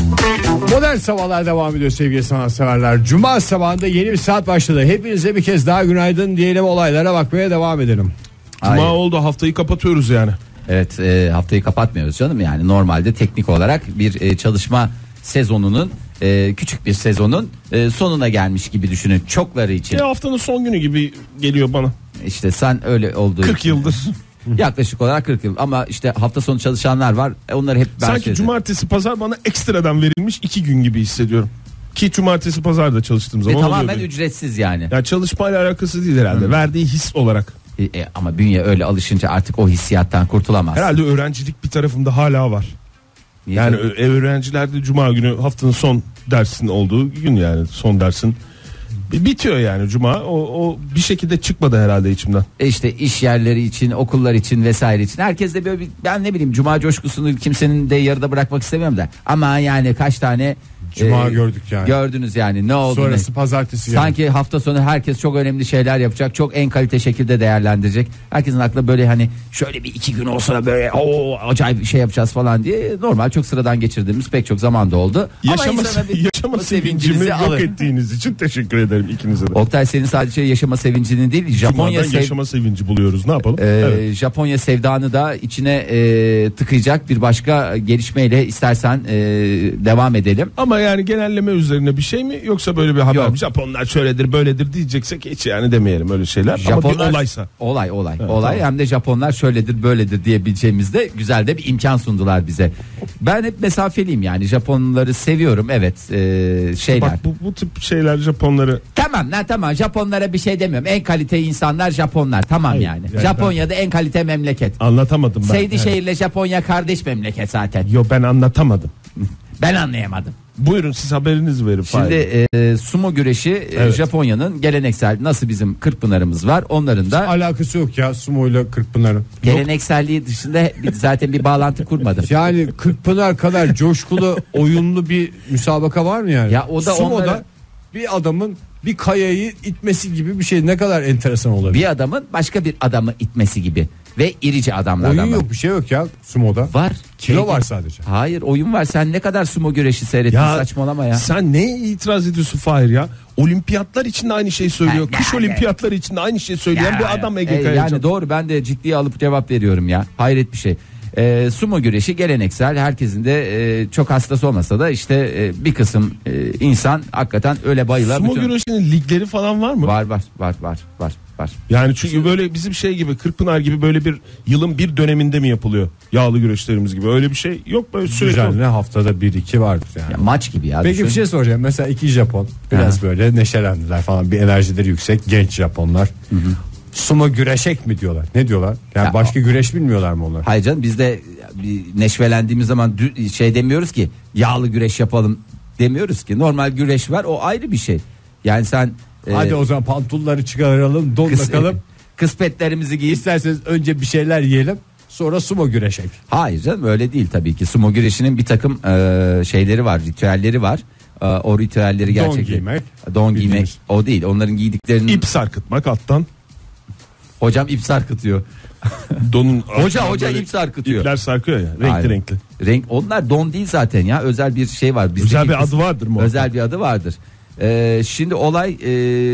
Modern Sabahlar devam ediyor sevgili sanatseverler. Cuma sabahında yeni bir saat başladı. Hepinize bir kez daha günaydın diyelim, olaylara bakmaya devam edelim. Cuma Ay. oldu, haftayı kapatıyoruz yani. Evet e, haftayı kapatmıyoruz canım yani normalde teknik olarak bir e, çalışma sezonunun e, küçük bir sezonun e, sonuna gelmiş gibi düşünün çokları için. Ya haftanın son günü gibi geliyor bana. İşte sen öyle olduğu kırk için- yıldır. Yaklaşık olarak kırk yıl ama işte hafta sonu çalışanlar var. E, Onları hep ben Sanki söyledim. cumartesi pazar bana ekstradan verilmiş iki gün gibi hissediyorum. Ki cumartesi pazar da çalıştığım Ve zaman oluyor tamamen benim. ücretsiz yani. Ya çalışmayla alakası değil herhalde. Verdiği his olarak. E, e, ama bünye öyle alışınca artık o hissiyattan kurtulamaz. Herhalde öğrencilik bir tarafımda hala var. Niye Yani canım? ö- öğrencilerde cuma günü haftanın son dersin olduğu gün, yani son dersin B- bitiyor yani cuma. O, o bir şekilde çıkmadı herhalde içimden. E işte iş yerleri için, okullar için vesaire için. Herkes de böyle bir, ben ne bileyim cuma coşkusunu kimsenin de yarıda bırakmak istemiyorum da. Ama yani kaç tane Cuma gördük yani. Gördünüz yani ne oldu? Sonrası ne? pazartesi yani. Sanki hafta sonu herkes çok önemli şeyler yapacak. Çok en kalite şekilde değerlendirecek. Herkesin aklına böyle hani şöyle bir iki gün olsa da böyle o acayip bir şey yapacağız falan diye normal çok sıradan geçirdiğimiz pek çok zamanda oldu. Yaşama, insana bir- yaşama o sevincimi sevincinizi yok alın. ettiğiniz için teşekkür ederim ikinize de. Oktay senin sadece yaşama sevincini değil Japonya Cuma'dan sev- yaşama sevinci buluyoruz, ne yapalım? Ee, Evet. Japonya sevdanı da içine e, tıkayacak bir başka gelişmeyle istersen e, devam edelim. Ama yani genelleme üzerine bir şey mi, yoksa böyle bir haber Yok. mi? Japonlar şöyledir böyledir diyeceksek hiç yani demeyelim öyle şeyler. Ama bir olaysa. Olay olay olay hem de Japonlar şöyledir böyledir diyebileceğimizde güzel de bir imkan sundular bize. Ben hep mesafeliyim yani Japonları seviyorum evet e, şeyler. Bak bu, bu tip şeyler Japonları Tamam lan tamam Japonlara bir şey demiyorum. En kalite insanlar Japonlar tamam Hayır, yani. yani Japonya'da en kalite memleket. anlatamadım ben. Seydişehir'le Japonya kardeş memleket zaten. Yo, ben anlatamadım. Ben anlayamadım. Buyurun siz haberinizi verin. Şimdi e, sumo güreşi e, Evet. Japonya'nın geleneksel nasıl bizim Kırkpınar'ımız var onların da Alakası yok ya sumo ile Kırkpınar'ın. gelenekselliği dışında bir- zaten bir bağlantı kurmadım. Yani Kırkpınar kadar coşkulu oyunlu bir müsabaka var mı yani? Ya o da Sumo'da onlara- bir adamın bir kayayı itmesi gibi bir şey, ne kadar enteresan olabilir. Bir adamın başka bir adamı itmesi gibi ve irici adamlardan Oyun var. yok, bir şey yok ya sumoda. Var. Kilo Şeyde- var sadece. Hayır, oyun var. Sen ne kadar sumo güreşi seyrettin, saçmalama ya. Sen ne itiraz ediyorsun Fahir ya? Olimpiyatlar için de aynı şeyi söylüyor. Ha, Kış ya, olimpiyatları için de aynı şeyi söyleyen Ya, bir adam Ege e, Kayacan. Yani doğru, ben de ciddiye alıp cevap veriyorum ya. Hayret bir şey. E, sumo güreşi geleneksel, herkesin de e, çok hastası olmasa da işte e, bir kısım e, insan hakikaten öyle bayılar. Sumo Bütün- güreşinin ligleri falan var mı? Var var var var var var. Yani çünkü böyle bizim şey gibi Kırkpınar gibi böyle bir yılın bir döneminde mi yapılıyor? Yağlı güreşlerimiz gibi öyle bir şey yok böyle sürekli. Düzenli haftada bir iki vardır yani. Ya maç gibi ya. Peki düşün. bir şey soracağım. Mesela iki Japon biraz Aha. böyle neşelendiler falan, bir enerjileri yüksek genç Japonlar. Sumo güreşek mi diyorlar? Ne diyorlar? Yani Ya, başka güreş bilmiyorlar mı onlar? Hayır canım, biz de bir neşvelendiğimiz zaman dü- şey demiyoruz ki yağlı güreş yapalım demiyoruz ki. Normal güreş var, o ayrı bir şey. Yani sen e, Hadi o zaman pantolları çıkaralım, don kıs- takalım. kıspetlerimizi giyip. İsterseniz önce bir şeyler yiyelim, sonra sumo güreşek. Hayır canım, öyle değil tabii ki. Sumo güreşinin bir takım e, şeyleri var, ritüelleri var. E, o ritüelleri gerçekten. giymek. Don giymek. Bildiğimiz. O değil. Onların giydiklerinin. İp sarkıtmak alttan. Hocam ip sarkıtıyor. Donun Hoca hoca böyle ip sarkıtıyor. İpler sarkıyor ya, renkli Aynen. renkli. Renk, onlar don değil zaten ya. Özel bir şey var. Bizdeki Özel bir kız- adı vardır muhakkak. Özel bir adı vardır. Ee, şimdi olay e,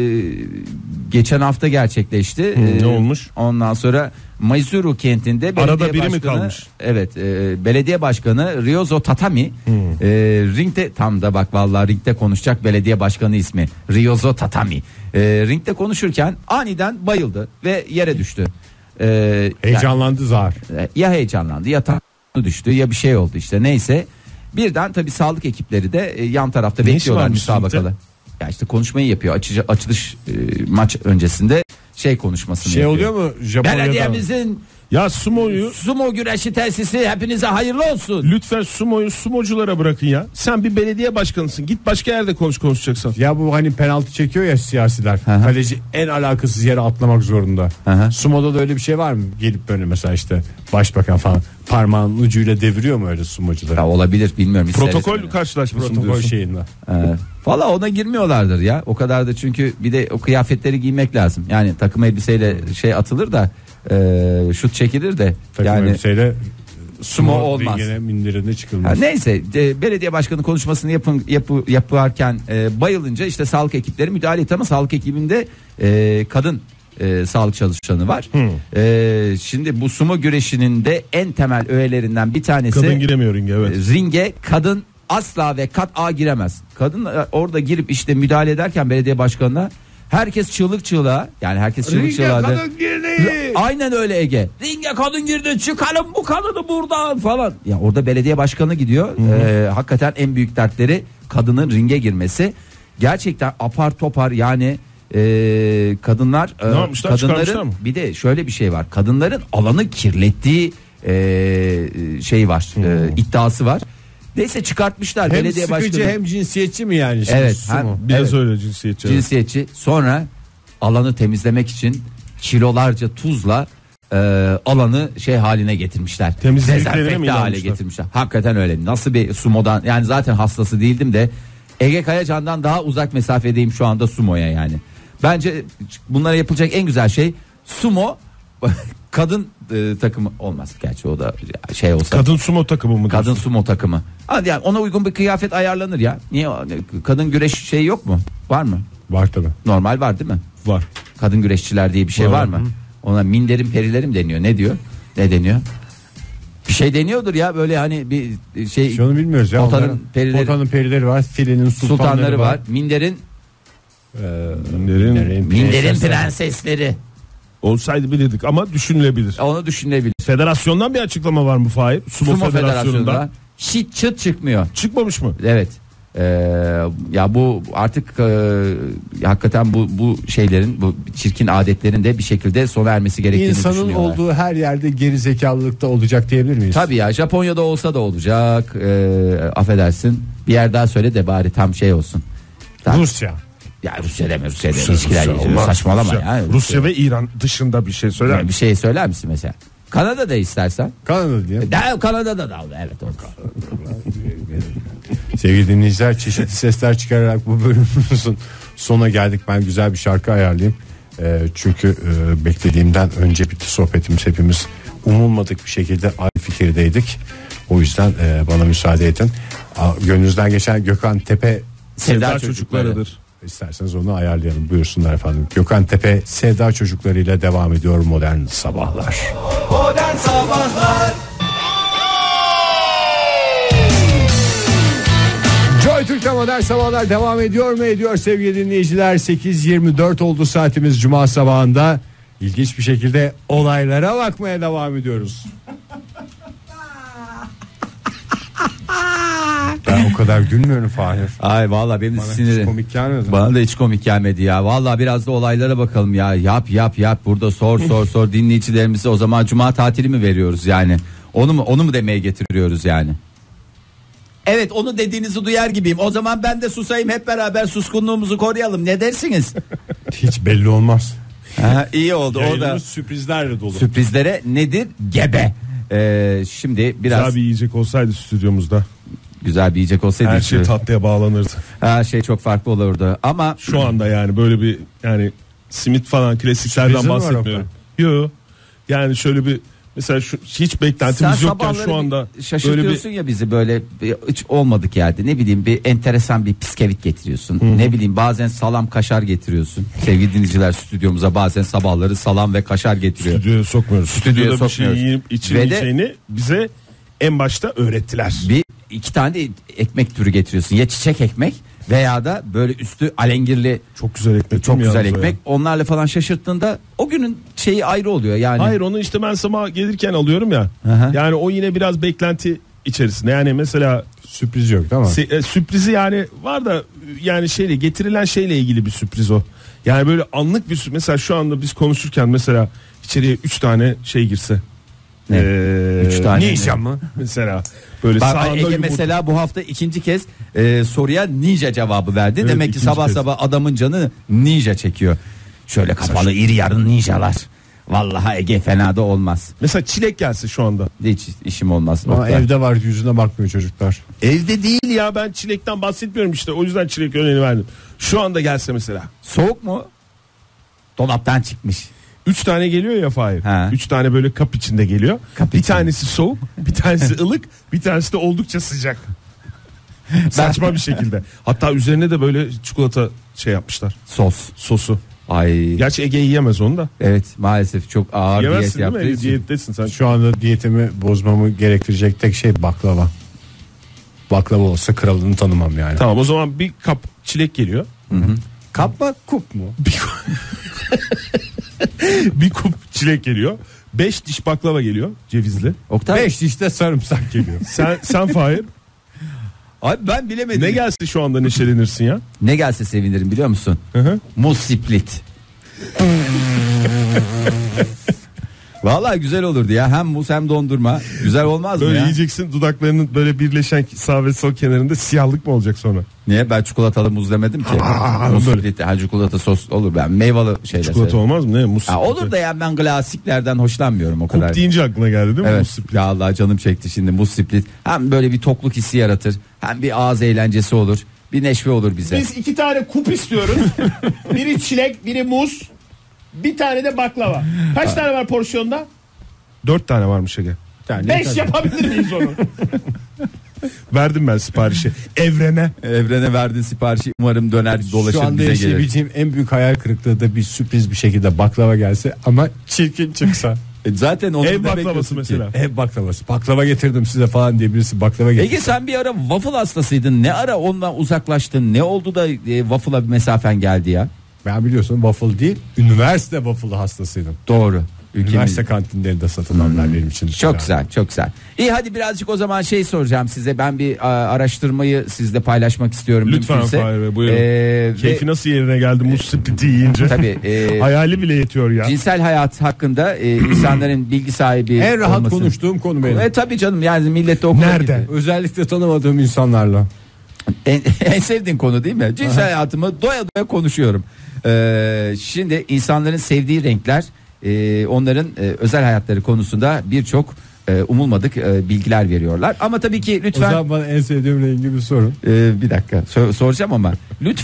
geçen hafta gerçekleşti. ne Ee, olmuş? Ondan sonra Maizuru kentinde belediye Arada biri mi başkanı, kalmış? Evet, e, belediye başkanı Ryozo Tatami Hmm. e, ringde, tam da bak vallahi ringde konuşacak belediye başkanı ismi Ryozo Tatami. E, ringde konuşurken aniden bayıldı ve yere düştü. E, Heyecanlandı zar. yani, ya heyecanlandı ya tansiyonu düştü ya bir şey oldu işte, neyse. Birden tabii sağlık ekipleri de e, yan tarafta Ne işi bekliyorlar varmış müsabakalı. ringde? Ya işte konuşmayı yapıyor. Açıcı, açılış e, maç öncesinde şey konuşmasını Şey yapıyor. oluyor mu Japonya'da? Belediyemizin Ya sumoyu sumo güreşi tesisi hepinize hayırlı olsun. lütfen sumoyu sumoculara bırakın ya. Sen bir belediye başkanısın. Git başka yerde konuş konuşacaksan. Ya bu hani penaltı çekiyor ya siyasiler. Hı hı. Kaleci en alakasız yere atlamak zorunda. Hı hı. Sumo'da da öyle bir şey var mı? Gelip böyle mesela işte başbakan falan parmağın ucuyla deviriyor mu öyle sumocuları? Ya olabilir, bilmiyorum. hiç Protokol seyretmedim. karşılaşması mı Protokol diyorsun? şeyinde. Ee, Valla ona girmiyorlardır ya. O kadar da, çünkü bir de o kıyafetleri giymek lazım. Yani takım elbiseyle şey atılır da e, şut çekilir de Takım yani elbiseyle sumo olmaz. ringine minderinde Ha, çıkılmaz. neyse, e, belediye başkanı konuşmasını yapın, yapı, yaparken e, bayılınca işte sağlık ekipleri müdahale etti ama sağlık ekibinde e, kadın e, sağlık çalışanı var. E, şimdi bu sumo güreşinin de en temel öğelerinden bir tanesi, Kadın giremiyor ringe, evet. e, ringe kadın asla ve kat'a giremez. Kadın e, orada girip işte müdahale ederken belediye başkanına herkes çığlık çığlığa, yani herkes çığlık Ringe çığlığa. kadın girdi. Aynen öyle Ege. Ringe kadın girdi, çıkalım bu kadını buradan falan. Ya orada belediye başkanı gidiyor. Ee, hakikaten en büyük dertleri kadının ringe girmesi. Gerçekten apar topar yani e, kadınlar e, Ne yapmışlar, çıkarmışlar kadınların mı? bir de şöyle bir şey var. Kadınların alanı kirlettiği e, şey var. E, iddiası var. Neyse çıkartmışlar Hem belediye sıkıcı başkanı. hem cinsiyetçi mi yani? Şimdi Evet, sumo? hem- Biraz evet. öyle cinsiyetçi. evet. Cinsiyetçi. Sonra alanı temizlemek için kilolarca tuzla e, alanı şey haline getirmişler. Temizlediklerine mi Dezenfekte hale inanmışlar? getirmişler. Hakikaten öyle. Nasıl bir sumodan, yani zaten hastası değildim de Ege Kayacan'dan daha uzak mesafedeyim şu anda sumoya yani. Bence bunlara yapılacak en güzel şey sumo kadın e, takımı olmaz. Gerçi o da şey olsa. Kadın sumo takımı mı? Kadın diyorsun? sumo takımı. Hadi yani ona uygun bir kıyafet ayarlanır ya. Niye kadın güreş şey yok mu? Var mı? Var tabii. Normal var değil mi? Var. Kadın güreşçiler diye bir şey Var. var mı? Ona minderim perilerim deniyor. Ne diyor? Ne deniyor? Bir şey deniyordur ya, böyle hani bir şey. Hiç onu bilmiyoruz ya. Potanın Onların- perileri- Potanın perileri var. Filenin sultanları, sultanları var. var. Minderin Ee, Minderin- minderin minderin prensesleri. prensesleri. Olsaydı bilirdik ama düşünülebilir. Onu düşünebilir. Federasyondan bir açıklama var mı Fahir? Sumo, Sumo Federasyonu'ndan. Federasyonu'nda şit çıt çıkmıyor. Çıkmamış mı? Evet. Ee, ya bu artık e, hakikaten bu bu şeylerin, bu çirkin adetlerin de bir şekilde sona ermesi gerektiğini İnsanın düşünüyorlar. olduğu her yerde geri zekalılıkta olacak diyebilir miyiz? Tabii ya, Japonya'da olsa da olacak. Ee, affedersin. Bir yer daha söyle de bari tam şey olsun. Tam- Rusya. Ya Rusya deme, Rusya'da ilişkiler Rusya olmaz. saçmalama Rusya, ya. Rusya ve İran dışında bir şey söyler bir misin? şey söyler misin mesela? Kanada'da istersen. Kanada diye. Da, Kanada'da da evet. O. Sevgili dinleyiciler, çeşitli sesler çıkararak bu bölümümüzün sona geldik. Ben güzel bir şarkı ayarlayayım. E, çünkü e, beklediğimden önce bitti sohbetimiz, hepimiz umulmadık bir şekilde aynı fikirdeydik. O yüzden e, bana müsaade edin. A, gönlünüzden geçen Gökhan Tepe Sevda çocuklarıdır. İsterseniz onu ayarlayalım. Buyursunlar efendim. Gökhan Tepe Sevda çocuklarıyla devam ediyor Modern Sabahlar. Modern Sabahlar. Joy Türk'te Modern Sabahlar devam ediyor mu? Ediyor sevgili dinleyiciler. sekiz yirmi dört oldu saatimiz Cuma sabahında. İlginç bir şekilde olaylara bakmaya devam ediyoruz. Ben o kadar gülmüyorum Fahir. Ay vallahi benim Bana sinirim. hiç komik gelmedi. Bana da hiç komik gelmedi ya. Vallahi biraz da olaylara bakalım ya. Yap yap yap. Burada sor sor sor dinleyicilerimize o zaman cuma tatili mi veriyoruz yani? Onu mu onu mu demeye getiriyoruz yani? Evet, onu dediğinizi duyar gibiyim. O zaman ben de susayım, hep beraber suskunluğumuzu koruyalım. Ne dersiniz? Hiç belli olmaz. Ha, iyi oldu. O da Yayınımız sürprizlerle dolu. sürprizlere nedir? Gebe. Ee, şimdi biraz Güzel bir yiyecek olsaydı stüdyomuzda. güzel bir yiyecek olsaydı Her şey tatlıya bağlanırdı. her şey çok farklı olurdu. Ama Şu anda yani böyle bir yani simit falan klasiklerden Sürprizin var bahsetmiyorum. Yok. Yani şöyle bir mesela şu hiç sen beklentimiz yokken sabahları şu anda bir böyle şaşırtıyorsun bir ya bizi, böyle bir, hiç olmadık yerde, ne bileyim bir enteresan bir piskevit getiriyorsun. Hı-hı. Ne bileyim bazen salam kaşar getiriyorsun. Sevgili dinleyiciler, stüdyomuza bazen sabahları salam ve kaşar getiriyor. stüdyoya sokmuyoruz. Stüdyoya Stüdyoda bir şey sokmuyoruz. yiyip Ve de- içilmeyeceğini bize en başta öğrettiler. Bir iki tane de ekmek türü getiriyorsun. Ya çiçek ekmek veya da böyle üstü alengirli Çok güzel ekmek. çok değil mi güzel yalnız o ya? ekmek. Onlarla falan şaşırttığında o günün şeyi ayrı oluyor yani. Hayır, onu işte ben sabah gelirken alıyorum ya. Aha. Yani o yine biraz beklenti içerisinde. Yani mesela Sürpriz yok değil mi? se- e, sürprizi yani var da yani şeyle getirilen şeyle ilgili bir sürpriz o. Yani böyle anlık bir sürpriz. Mesela şu anda biz konuşurken mesela içeriye üç tane şey girse. Ne? Ee, Üç tane ninja ne? mı? Mesela böyle Bak, sağında Ege yumurta. mesela bu hafta ikinci kez e, soruya ninja cevabı verdi. Evet, Demek ki ikinci sabah kez. sabah adamın canı ninja çekiyor. Şöyle kapalı iri yarın ninjalar. Vallahi Ege fena da olmaz. Mesela çilek gelse şu anda. Hiç işim olmaz. Ama Oktay. evde var, yüzüne bakmıyor çocuklar. Evde değil ya, ben çilekten bahsetmiyorum işte. O yüzden çilek örneğini verdim. Şu anda gelse mesela. Soğuk mu? Dolaptan çıkmış. Üç tane geliyor ya Fahir. Ha. Üç tane böyle kap içinde geliyor. Kap bir içinde. tanesi soğuk, bir tanesi ılık, bir tanesi de oldukça sıcak. Saçma bir şekilde. Hatta üzerine de böyle çikolata şey yapmışlar. Sos. Sosu. Ay. Gerçi Ege yiyemez onu da. Evet, maalesef çok ağır diyet Yemezsin değil mi? yaptığı Ege, için. diyettesin sen. Şu anda diyetimi bozmamı gerektirecek tek şey baklava. Baklava olsa kralını tanımam yani. Tamam, o zaman bir kap çilek geliyor. Kap mı, kup mu? Bir, bir kup çilek geliyor. Beş diş baklava geliyor cevizli. Oktay. Beş dişte sarımsak geliyor. Sen sen Fahir Abi ben bilemedim. ne Ne, gelse şu anda neşelenirsin ya. ne gelse sevinirim biliyor musun? Hı hı. Muz split. Vallahi güzel olurdu ya. Hem muz hem dondurma. Güzel olmaz mı Böyle ya? yiyeceksin, dudaklarının böyle birleşen sağ ve sol kenarında siyahlık mı olacak sonra? Niye? Ben çikolatalı muz demedim ki. Aa, Muz böyle. split. Ha, çikolata sos olur. Ben meyveli şeyler Çikolata severim. olmaz mı? Ne? Muz Ha, olur da ya, ben klasiklerden hoşlanmıyorum o kadar. Kup deyince aklına geldi değil mi? Evet. Muz split. Ya Allah, canım çekti şimdi muz split. Hem böyle bir tokluk hissi yaratır. Hem bir ağız eğlencesi olur. Bir neşve olur bize. Biz iki tane kup istiyoruz. Biri çilek, biri muz. Bir tane de baklava. Kaç tane var porsiyonda? Dört tane varmış Ege. Yani Beş yapabilir miyiz onu? Verdim ben siparişi. Evrene. Evrene verdiğin siparişi umarım döner Şu dolaşır anda bize gelir. yaşayabileceğim en büyük hayal kırıklığı da bir sürpriz bir şekilde baklava gelse ama çirkin çıksa. E zaten onu Ev da baklavası bekliyorsun mesela. ki. Ev baklavası. Baklava getirdim size falan diye birisi baklava getirdi. Ege, sen bir ara waffle hastasıydın. Ne ara ondan uzaklaştın? Ne oldu da e, waffle'a bir mesafen geldi ya? Ben biliyorsun waffle değil, üniversite waffle hastasıydım. Doğru. Ülkemiz- Üniversite kantinlerinde satılanlar benim için. Çok güzel, çok güzel. İyi, hadi birazcık o zaman şey soracağım size. Ben bir a, araştırmayı sizle paylaşmak istiyorum. Lütfen mümkünse. Fahir Bey, buyurun. Ee, Keyfi ve- nasıl yerine geldi muz spliti yiyince? Tabii. e, Hayali bile yetiyor ya. cinsel hayat hakkında e, insanların bilgi sahibi En rahat olması. konuştuğum konu benim. E tabii canım, yani millette okula Nerede? gidiyor. Özellikle tanımadığım insanlarla. En, en sevdiğin konu değil mi? Cinsel hayatımı doya doya konuşuyorum. Ee, şimdi insanların sevdiği renkler, e, onların e, özel hayatları konusunda birçok e, umulmadık e, bilgiler veriyorlar. Ama tabii ki O lütfen zaman bana en sevdiğim rengi bir sorun. e, bir dakika so- soracağım ama lütfen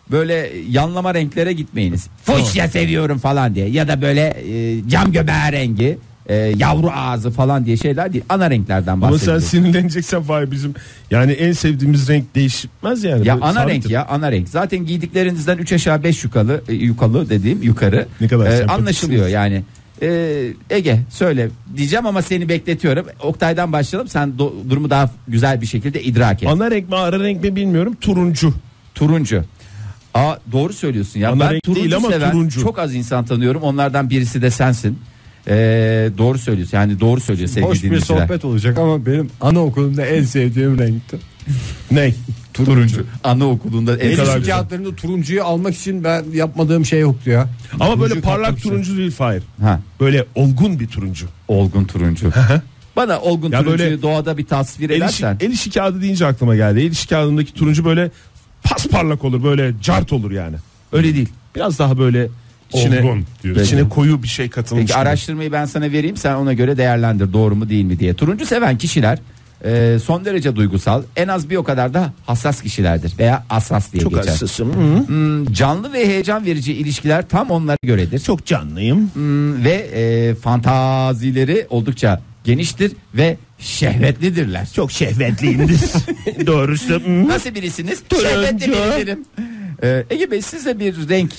böyle yanlama renklere gitmeyiniz. Fuşya seviyorum falan diye ya da böyle e, cam göbeği rengi, e, yavru ağzı falan diye şeyler değil. Ana renklerden Ama sen bahsediyorum. sinirleneceksen Fahir, bizim yani en sevdiğimiz renk değişmez yani. Ya Böyle ana sabittir. renk ya ana renk. Zaten giydiklerinizden üç aşağı beş yukarı e, yukarı dediğim yukarı. Ne kadar e, sempatiksiniz. anlaşılıyor yani. E, Ege söyle diyeceğim ama seni bekletiyorum. Oktay'dan başlayalım. Sen do- durumu daha güzel bir şekilde idrak et. Ana renk mi ara renk mi bilmiyorum, turuncu. Turuncu. Aa, doğru söylüyorsun ya. Ana Ben renk turuncu değil ama seven turuncu. çok az insan tanıyorum. Onlardan birisi de sensin. Ee, doğru söylüyorsun. Yani doğru söylüyor sevgili Hoş bir dinleyiciler. sohbet olacak ama benim anaokulunda en sevdiğim renkti. Ne? Turuncu. Anaokulunda en kadar Elim güzel. kağıtlarında turuncuyu almak için ben yapmadığım şey yoktu ya. Ama böyle Turuncuyu parlak katmak için. turuncu değil Fahir. Ha, Böyle olgun bir turuncu. olgun turuncu. Bana olgun Ya turuncuyu böyle doğada bir tasvir El işi, edersen. el işi kağıdı deyince aklıma geldi. El işi kağıdındaki turuncu böyle pasparlak olur, böyle cart olur yani. Öyle değil. Biraz daha böyle içine, Olgun diyorsun. içine koyu bir şey katılmış. Peki gibi. araştırmayı ben sana vereyim, sen ona göre değerlendir doğru mu değil mi diye. Turuncu seven kişiler e, son derece duygusal, en az bir o kadar da hassas kişilerdir veya hassas diye Çok geçer. hassasım. Hı. Hmm, canlı ve heyecan verici ilişkiler tam onlara göredir. Çok canlıyım. Hmm, ve e, fantazileri oldukça geniştir ve şehvetlidirler. Çok şehvetliyimdir. Doğrusu. Hı. Nasıl birisiniz? Turuncu. Şehvetli birisinim. Ee, Ege Bey size bir renk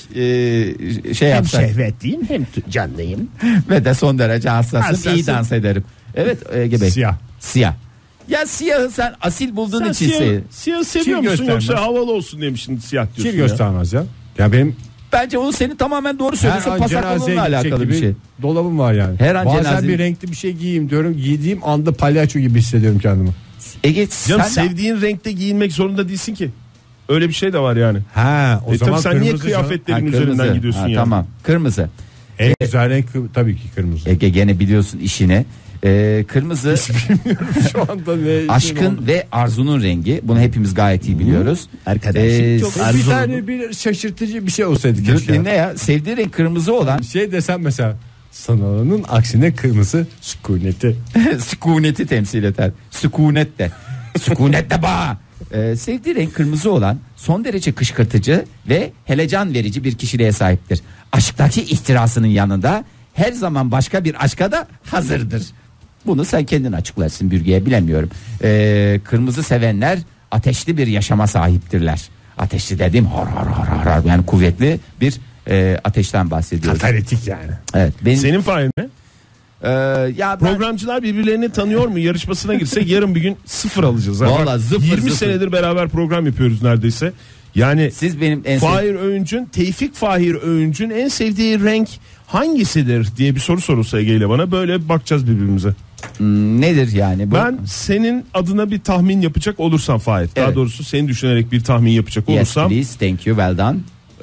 e, şey Hem yapsak şehvetliyim hem t- canlıyım. ve de son derece hassasım. Hassasım. İyi dans ederim. Evet Ege Bey. Siyah. Siyah. Ya siyahı sen asil bulduğun Sen için siyah, sev- siyah seviyor Kim musun göstermez? yoksa havalı olsun diye mi şimdi siyah Kim diyorsun ya? göstermez ya? Ya benim Bence onu seni tamamen doğru her söylüyorsun. an Pasaklılığınla cenazeye gidecek alakalı gibi bir şey. dolabım var yani. Her an Bazen cenaze- bir renkli bir şey giyeyim diyorum. Giydiğim anda palyaço gibi hissediyorum kendimi. Ege Canım sen de- sevdiğin renkte giyinmek zorunda değilsin ki. Öyle bir şey de var yani. Ha, o E zaman tabii sen niye kırmızı kıyafetlerin Ha, üzerinden kırmızı. gidiyorsun Ha, ya? Tamam kırmızı. canım. En güzel renk kı- tabii ki kırmızı. Ege gene biliyorsun işini. Ee, kırmızı Şu anda ne? aşkın ve arzunun rengi. Bunu hepimiz gayet iyi biliyoruz. Arkadaşım Ee, çok siz- bir arzulu. tane bir şaşırtıcı bir şey olsaydı Dur, keşke. dinle ya. Sevdiği renk kırmızı olan Şey desem mesela sanılanın aksine kırmızı sükuneti. sükuneti temsil eder. Sükunet de. Sükunet de bağ. Ee, sevdiği renk kırmızı olan son derece kışkırtıcı ve helecan verici bir kişiliğe sahiptir. Aşktaki ihtirasının yanında her zaman başka bir aşka da hazırdır. Bunu sen kendin açıklarsın Bürge'ye, bilemiyorum. Ee, kırmızı sevenler ateşli bir yaşama sahiptirler. Ateşli dediğim har har har har har, yani kuvvetli bir e, ateşten bahsediyoruz. Katalitik yani. Evet, benim Senin Fahir ne? e, ya ben- Programcılar birbirlerini tanıyor mu? Yarışmasına girsek yarın bir gün sıfır alacağız. Vallahi Bak, zıfır yirmi zıfır. senedir beraber program yapıyoruz neredeyse. Yani siz benim en sev- Fahir Öğüncü'nün, Tevfik Fahir Öğüncü'nün en sevdiği renk hangisidir diye bir soru sorulsa Ege ile bana, böyle bakacağız birbirimize. Hmm, nedir yani bu? Ben senin adına bir tahmin yapacak olursam Fahir, daha Evet. doğrusu seni düşünerek bir tahmin yapacak Yes olursam, please, thank you, well done.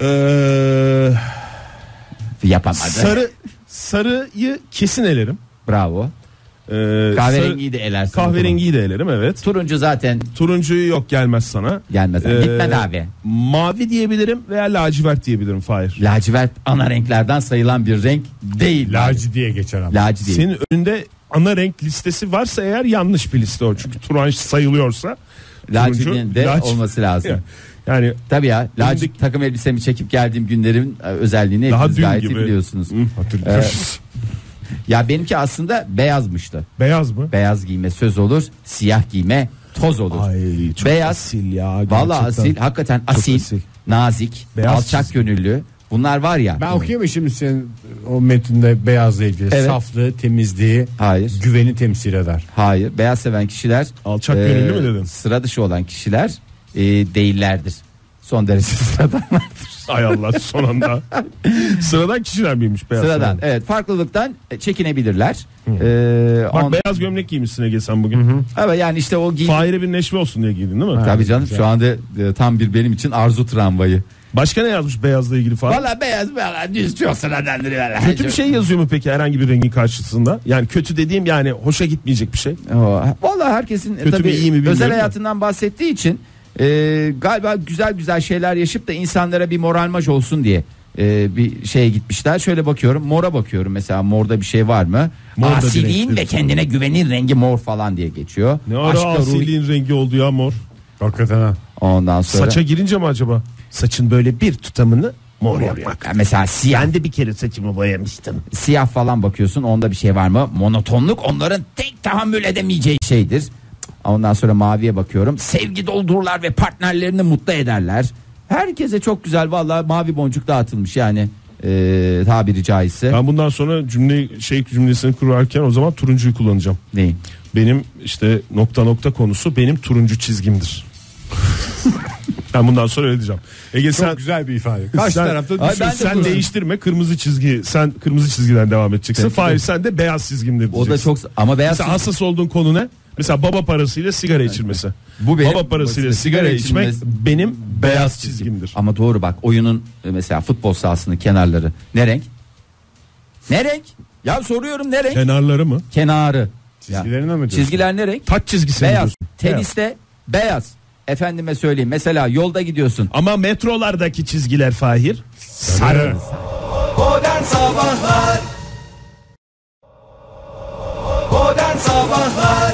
eee, Yapamadı. sarı sarıyı kesin elerim. Bravo. Eee, Kahverengiyi de elersin. sarı- kahverengiyi de elerim, evet. Turuncu zaten Turuncuyu yok, gelmez sana. gelmez. Ee, Gitmedi abi. Mavi diyebilirim veya lacivert diyebilirim Fahir. Lacivert ana renklerden sayılan bir renk değil. Laci diye geçer ama. Laci değil. Senin önünde ana renk listesi varsa eğer yanlış bir liste o. Çünkü turanj sayılıyorsa. Lacivert de laci- olması lazım. Yani Tabii ya. Laci Önündeki- takım elbisemi çekip geldiğim günlerin e, özelliğini daha hepiniz dün gayet iyi gibi. biliyorsunuz. Hı, hatırlıyoruz. Ya benimki aslında beyazmıştı. Beyaz mı? Beyaz giyme söz olur, siyah giyme toz olur. Ay çok Beyaz, asil ya. Vallahi gerçekten. asil, hakikaten asil, asil. nazik, Beyaz alçak çizgi. gönüllü. Bunlar var ya. Ben okuyayım mı şimdi senin o metinde beyazla ilgili? Evet. Saflığı, temizliği, Hayır. güveni temsil eder. Hayır, beyaz seven kişiler Alçak gönüllü mü dedin? Sıra dışı olan kişiler e, değillerdir. Son derece sıradanlardır. Ay Allah, son anda. Sıradan kişiler miymiş beyaz? Sıradan. seven? Evet, farklılıktan çekinebilirler. Ee, Bak on- beyaz gömlek giymişsin Ege sen bugün. Evet, yani işte o giy. Fahir'e bir neşve olsun diye giydin değil mi? Tabii canım, şu anda e, tam bir benim için arzu tramvayı. Başka ne yazmış beyazla ilgili Fahir? Valla beyaz valla düz çok sıradandır. Valla. Kötü bir şey yazıyor mu peki herhangi bir rengin karşısında? Yani kötü dediğim yani hoşa gitmeyecek bir şey. O, Vallahi herkesin Kötü tabii mi, iyi mi bilmiyorum özel da. hayatından bahsettiği için e, galiba güzel güzel şeyler yaşayıp da insanlara bir moralmaj olsun diye e, bir şeye gitmişler. Şöyle bakıyorum, mora bakıyorum mesela, morda bir şey var mı? Mor da Asiliğin renkli. ve kendine güvenin rengi mor falan diye geçiyor. Ne ara Aşka, ruh- asiliğin rengi oldu ya mor. Hakikaten ha. Ondan sonra Saça girince mi acaba? saçın böyle bir tutamını mor yapmak. Yani mesela siyah, Ben de bir kere saçımı boyamıştım. siyah falan bakıyorsun, onda bir şey var mı? Monotonluk onların tek tahammül edemeyeceği şeydir. Ondan sonra maviye bakıyorum. Sevgi doldururlar ve partnerlerini mutlu ederler. Herkese çok güzel vallahi mavi boncuk dağıtılmış yani ee, tabiri caizse. Ben bundan sonra cümle şey cümlesini kurarken o zaman turuncuyu kullanacağım. Neyi? Benim işte nokta nokta konusu benim turuncu çizgimdir. Ben bundan sonra öyle diyeceğim. Ege Çok sen güzel bir ifade. Karşı sen, tarafta Ay, düşün. ben sen Sen değiştirme kırmızı çizgi, sen kırmızı çizgiden devam edeceksin. Peki. Fahir sen de beyaz çizgimdir diyeceksin. O da çok ama beyaz Mesela hassas olduğun konu ne? Mesela baba parasıyla sigara içilmesi. Bu benim- baba parasıyla bu- sigara sigara içmek içilmesi- benim beyaz çizgimdir. Ama doğru bak, oyunun e, mesela futbol sahasının kenarları ne renk? Ne renk? Ya soruyorum, ne renk? Kenarları mı? Kenarı. Çizgilerine mi diyorsun? Çizgiler ne renk? Taç çizgisi mi Beyaz. diyorsun? Teniste beyaz. Efendime söyleyeyim, mesela yolda gidiyorsun. Ama metrolardaki çizgiler Fahir sarı. Modern Sabahlar Modern Sabahlar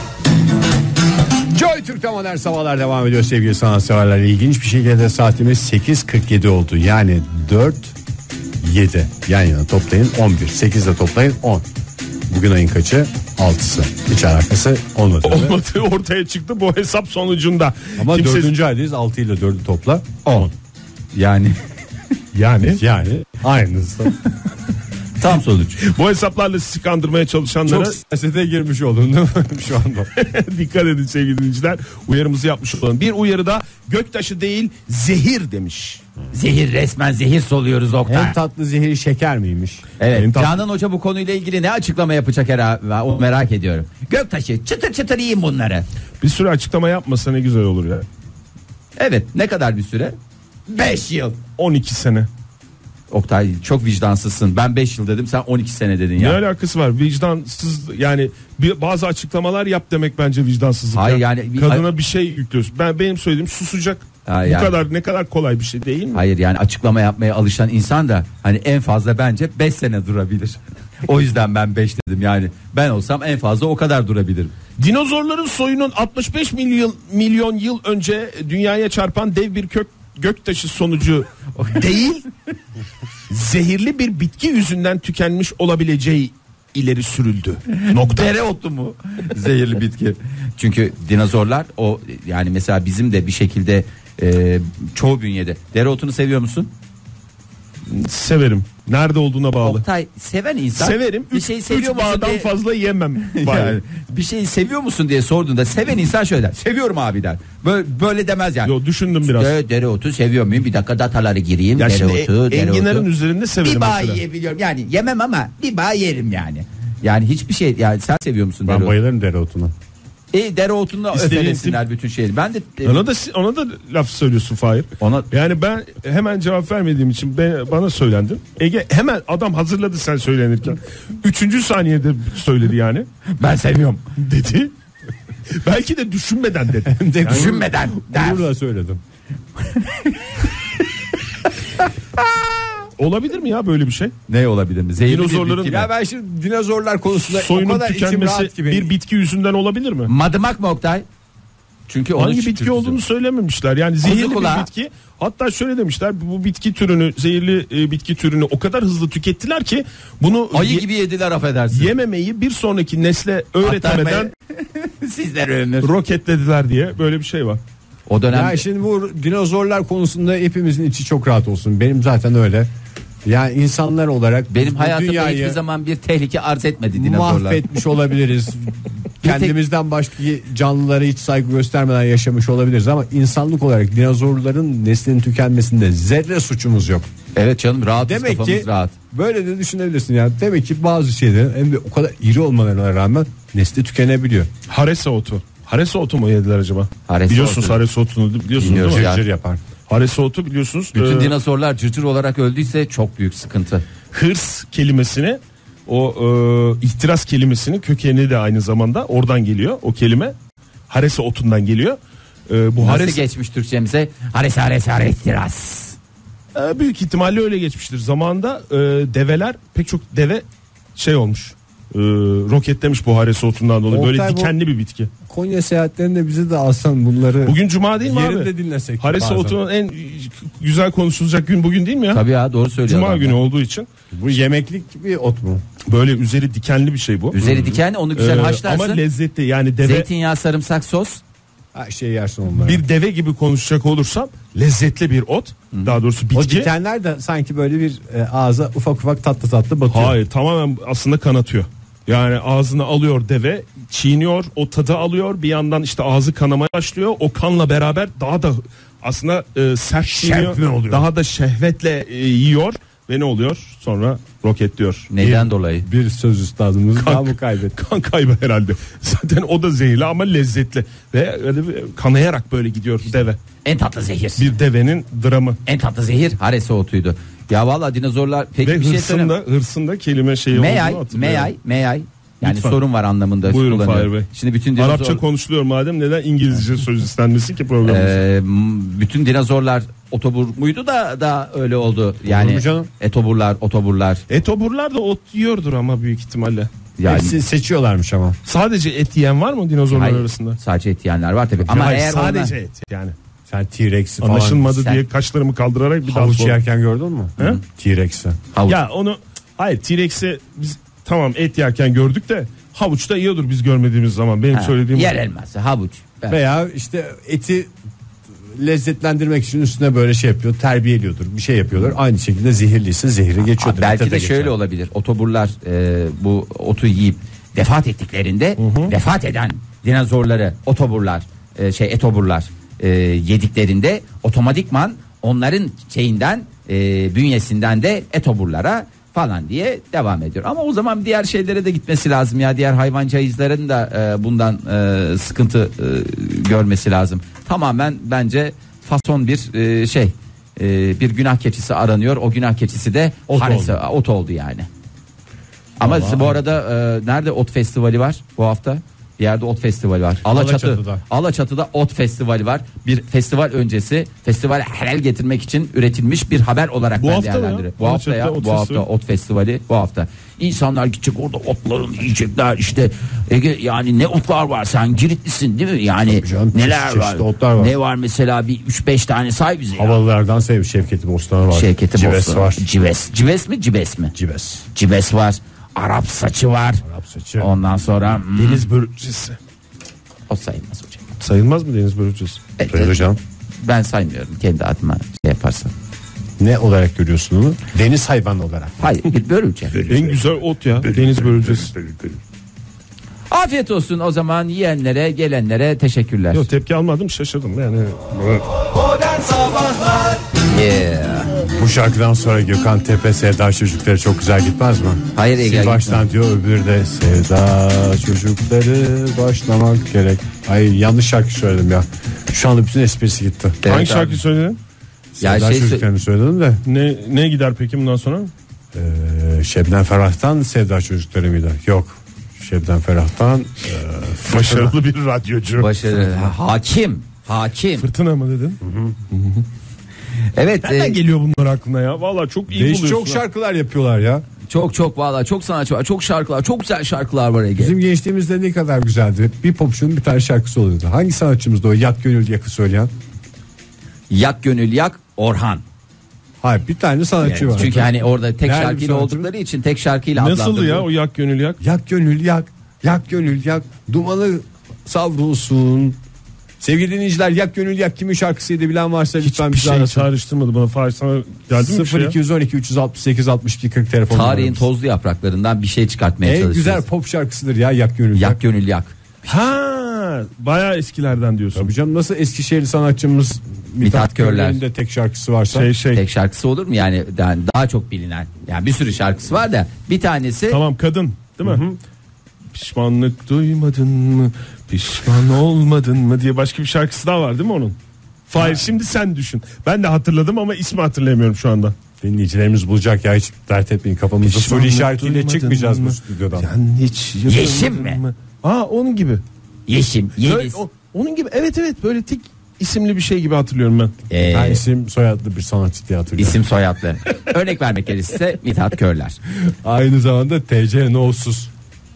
Joy Türk'te modern sabahlar devam ediyor sevgili sanatseverler. İlginç bir şekilde saatimiz sekiz kırk yedi oldu. Yani dört yedi yan yana toplayın on bir. sekiz de toplayın on. Bugün ayın kaçı? altısı. Hiç alakası olmadı. Olmadı, ortaya çıktı bu hesap sonucunda. Ama Kimse- dördüncü aydayız. altı ile dördü topla on. Yani yani Yani aynısı. tam sonuç. bu hesaplarla sizi kandırmaya çalışanlara Çok siyasete girmiş oldum değil mi şu anda? dikkat edin sevgili dinleyiciler. Uyarımızı yapmış olalım. Bir uyarıda göktaşı değil zehir demiş. Zehir, resmen zehir soluyoruz Oktay. En tatlı zehiri şeker miymiş? Evet, En tatlı- Canan Hoca bu konuyla ilgili ne açıklama yapacak herhalde, onu merak ediyorum. Göktaşı çıtır çıtır yiyin bunları. Bir süre açıklama yapmasa ne güzel olur ya. Evet, ne kadar bir süre? beş yıl. on iki sene. Oktay çok vicdansızsın. Ben beş yıl dedim, sen on iki sene dedin Ne ya. alakası var? Vicdansız yani bir, bazı açıklamalar yap demek bence vicdansızlık. Hayır, ya. yani bir- kadına bir şey yüklüyorsun. Ben benim söylediğim susacak. Ha, Bu yani. kadar ne kadar kolay bir şey değil mi? Hayır, yani açıklama yapmaya alışan insan da hani en fazla bence beş sene durabilir. O yüzden ben beş dedim, yani ben olsam en fazla o kadar durabilirim. Dinozorların soyunun altmış beş milyon milyon yıl önce dünyaya çarpan dev bir kök göktaşı sonucu değil, zehirli bir bitki yüzünden tükenmiş olabileceği ileri sürüldü. Nokta. Dereotu mu? Zehirli bitki. Çünkü dinozorlar o, yani mesela bizim de bir şekilde e, çoğu bünyede. Dereotunu seviyor musun? Severim. Nerede olduğuna bağlı. Oktay, seven insan Severim. bir Üç, şey üç seviyor musun bağdan diye, fazla yemem. Vay. yani, bir şeyi seviyor musun diye sorduğunda seven insan şöyle der: seviyorum abi der. Böyle, böyle demez yani. Yo, düşündüm biraz. De, dereotu seviyor muyum? Bir dakika dataları gireyim. Ya şimdi dereotu, e- enginarın dereotu. üzerinde severim Bir bağ mesela. yiyebiliyorum. Yani yemem ama bir bağ yerim yani. Yani hiçbir şey, yani sen seviyor musun Ben dereotu? bayılırım dereotuna. E dereotunda İstediğin öfelesinler bütün şeyi. Ben de e, Ona da ona da laf söylüyorsun Fahir. Ona- Yani ben hemen cevap vermediğim için ben, bana söylendin. Ege hemen adam hazırladı sen söylenirken. Üçüncü saniyede söyledi yani. ben seviyorum. Dedi. Belki de düşünmeden dedi. De, düşünmeden der. Gururla söyledim. Olabilir mi ya böyle bir şey? Ne olabilir mi? Zehirli bir Dinozorların- bitki mi? Ya ben şimdi dinozorlar konusunda o Soyunun kadar içim tükenmesi rahat ki benim. bir bitki yüzünden olabilir mi? Madımak mı Oktay? Çünkü onu Hangi bitki çıtırtıcı. olduğunu söylememişler. Yani zehirli kulağı. bir bitki. Hatta şöyle demişler, bu bitki türünü, zehirli e, bitki türünü o kadar hızlı tükettiler ki bunu Ayı ye- gibi yediler, affedersin. yememeyi bir sonraki nesle öğretemeden Sizler öğrenir. roketlediler diye böyle bir şey var. O dönem Ya şimdi bu dinozorlar konusunda hepimizin içi çok rahat olsun. Benim zaten öyle. Yani insanlar olarak benim bu hayatımda dünyayı hiçbir zaman bir tehlike arz etmedi dinozorlar. mahvetmiş olabiliriz. Kendimizden başka canlılara hiç saygı göstermeden yaşamış olabiliriz ama insanlık olarak dinozorların neslinin tükenmesinde zerre suçumuz yok. Evet canım, rahatız, Demek kafamız ki rahat. böyle de düşünebilirsin yani. Demek ki bazı şeylerin hem de o kadar iri olmalarına rağmen nesli tükenebiliyor. Haresa otu. Haresa otu mu yediler acaba? Haresa biliyorsunuz otu. haresa otunu biliyorsunuz Biliyoruz değil mi? ya. Cırcır yapar. Haresa otu biliyorsunuz. Bütün e, dinozorlar cırcır olarak öldüyse çok büyük sıkıntı. hırs kelimesini, o e, ihtiras kelimesinin kökeni de aynı zamanda oradan geliyor o kelime. Haresa otundan geliyor. E, bu Nasıl hares geçmiş Türkçemize? Hares hares harestiras. e, büyük ihtimalle öyle geçmiştir. Zamanında e, develer, pek çok deve şey olmuş. e, roketlemiş buharesi otundan dolayı. Böyle Oktay, bu- dikenli bir bitki. Konya seyahatlerinde bize de alsan bunları. Bugün cuma değil mi abi? Yerinde dinlesek. Harese bazen. otunun en güzel konuşulacak gün bugün değil mi ya? Tabii ya, doğru söylüyor. Cuma adam. günü olduğu için Bu yemeklik bir ot mu? böyle üzeri dikenli bir şey bu. Üzeri diken, onu güzel Ee, haşlarsın. ama lezzetli yani deve Zeytinyağı, sarımsak, sos. Ha, şey yersin onları. bir deve gibi konuşacak olursam lezzetli bir ot. Daha doğrusu bitki. O dikenler de sanki böyle bir e, ağza ufak ufak tatlı tatlı batıyor. Hayır, tamamen aslında kanatıyor. Yani ağzına alıyor deve, çiğniyor, o tadı alıyor. Bir yandan işte ağzı kanamaya başlıyor. O kanla beraber daha da aslında e, sert çiğniyor. mi oluyor? Daha da şehvetle e, yiyor ve ne oluyor? Sonra roketliyor. Neden dolayı? Bir söz üstadımız Kan- daha mı kaybettik? Kan kaybı herhalde. Zaten o da zehirli ama lezzetli. Ve öyle bir kanayarak böyle gidiyor deve. En tatlı zehir. Bir devenin dramı. En tatlı zehir harese otuydu. Ya vallahi dinozorlar pek Ve bir şey söyleyeyim. hırsında, hırsında kelime şeyi Meyay, olduğunu hatırlıyorum. meyay, meyay. Yani Lütfen. sorun var anlamında Buyurun kullanıyorum. Fahir Bey. Şimdi bütün dinozor, Arapça konuşuluyor madem, neden İngilizce söz istenmesi ki programımızda? Ee, m- bütün dinozorlar otobur muydu da da öyle oldu. Yani mu canım? etoburlar, otoburlar. Etoburlar da ot yiyordur ama büyük ihtimalle. Yani Hepsi seçiyorlarmış ama. Sadece et yiyen var mı dinozorlar hayır, arasında? sadece et yiyenler var tabii. Ama Hayır, eğer sadece onlar- et yani. Sen T-Rex'i falan Anlaşılmadı Sen- diye kaşlarımı kaldırarak bir daha havuç sor. yerken gördün mü? He? T-Rex'i. havuç. Ya onu hayır, T-Rex'i biz tamam et yerken gördük de havuç da yiyordur biz görmediğimiz zaman. Benim Ha, söylediğim yer bu. elması, havuç. Ben- Veya işte eti lezzetlendirmek için üstüne böyle şey yapıyor, terbiyeliyordur, bir şey yapıyorlar. Aynı şekilde zehirliyse zehri Ha, geçiyordur. belki ete de geçer. şöyle olabilir. Otoburlar e, bu otu yiyip vefat ettiklerinde vefat eden dinozorları otoburlar e, şey etoburlar e, yediklerinde otomatikman onların şeyinden e, bünyesinden de etoburlara falan diye devam ediyor. Ama o zaman diğer şeylere de gitmesi lazım ya, diğer hayvancağızların da e, bundan e, sıkıntı e, görmesi lazım. Tamamen bence fason bir e, şey e, bir günah keçisi aranıyor. O günah keçisi de Ot haresi, oldu. ot oldu yani. Ama bu arada e, nerede ot festivali var bu hafta? Bir yerde ot festivali var. Alaçatı. Alaçatı'da. Alaçatı'da ot festivali var. Bir festival öncesi festivale helal getirmek için üretilmiş bir haber olarak Bu ben hafta mı ya? değerlendiriyorum. Bu hafta ya, Alaçatı'da bu ot hafta festivali. ot festivali bu hafta. İnsanlar gidecek orada otlarını yiyecekler işte. Ege yani ne otlar var, sen Giritlisin değil mi? Yani Tabii canım, neler çeşit var? çeşit otlar var. Ne var mesela, bir üç beş tane say bize ya. Havalılardan sev Şevketi Bostanı var. Şevketi Cives Bostan. var. Cives. Cives mi Cibes mi? Cives. Cibes var. Arap saçı var. Arap saçı. Ondan sonra hmm, Deniz börülcesi. o sayılmaz hocam. Sayılmaz mı deniz börülcesi? Evet, Sayılır canım. ben saymıyorum kendi adıma şey yaparsam. Ne olarak görüyorsun onu? Deniz hayvanı olarak. Hayır, bir börülce. En güzel ot ya, deniz börülcesi. Afiyet olsun o zaman, yiyenlere gelenlere teşekkürler. Yok, tepki almadım, şaşırdım yani. Modern Sabahlar Yeah. Bu şarkıdan sonra Gökhan Tepe Sevda Çocukları çok güzel gitmez mi? Hayır, Ege, Sil baştan diyor, öbürü de Sevda Çocukları başlamak gerek. Ay yanlış şarkı söyledim ya. Şu anda bütün esprisi gitti. Evet Hangi abi. şarkı söyledin? Ya Sevda şey Çocuklarını söyledim de Ne ne gider peki bundan sonra? e, Şebnem Ferah'tan Sevda Çocukları mıydı? Yok. Şebnem Ferah'tan e, Başarılı bir radyocu. Başarı. Hakim. Hakim. Fırtına mı dedin? Evet. Nereden e, geliyor bunlar aklına ya? Valla çok iyi değişik buluyorsun. çok ha. şarkılar yapıyorlar ya. çok çok valla çok sanatçı var. Çok şarkılar. Çok güzel şarkılar var Ege. Bizim gençliğimizde ne kadar güzeldi. Bir popçunun bir tane şarkısı oluyordu. Hangi sanatçımızda o Yak Gönül Yak'ı söyleyen? Yak gönül yak Orhan. Hayır, bir tane sanatçı var. Çünkü hani orada tek Nerede bir şarkıyla sanatçı? oldukları için tek şarkıyla Nasıldı adlandırılıyor. ya o yak gönül yak? Yak gönül yak, yak gönül yak, dumanı savrulsun. Sevgili dinleyiciler, Yak Gönül Yak kimin şarkısıydı bilen varsa lütfen Bir bize şey arasın. çağrıştırmadı bana. Fahir, sana geldi mi bir şey sıfır ya? iki yüz on iki üç yüz altmış sekiz altmış iki kırk telefon Tarihin numaramız. tozlu yapraklarından bir şey çıkartmaya En çalışıyoruz. güzel pop şarkısıdır ya Yak Gönül Yak. Yak gönül yak. Ha, bayağı eskilerden diyorsun. Tabii canım, nasıl Eskişehirli sanatçımız Mithat Körler. Körler'in de tek şarkısı varsa. Şey şey. Tek şarkısı olur mu yani, yani daha çok bilinen. Yani bir sürü şarkısı var da bir tanesi Tamam, kadın değil mi? Pişmanlık duymadın mı? Pişman olmadın mı diye başka bir şarkısı daha var değil mi onun? Fahir, şimdi sen düşün. Ben de hatırladım ama ismi hatırlayamıyorum şu anda. Dinleyicilerimiz bulacak ya, hiç dert etmeyin, kafamızda soru Pişmanlık işaretiyle duymadın çıkmayacağız mı? bu stüdyodan. Yani hiç Yeşim yıkılmadın mi? mı? Aa, onun gibi. Yeşim, Böyle, Yeliz. o- onun gibi, evet evet, böyle tek isimli bir şey gibi hatırlıyorum ben. Ee, Ben isim soyadlı bir sanatçı diye hatırlıyorum. isim soyadlı. Örnek vermek gerekirse Mithat Körler. Aynı zamanda T C No'suz.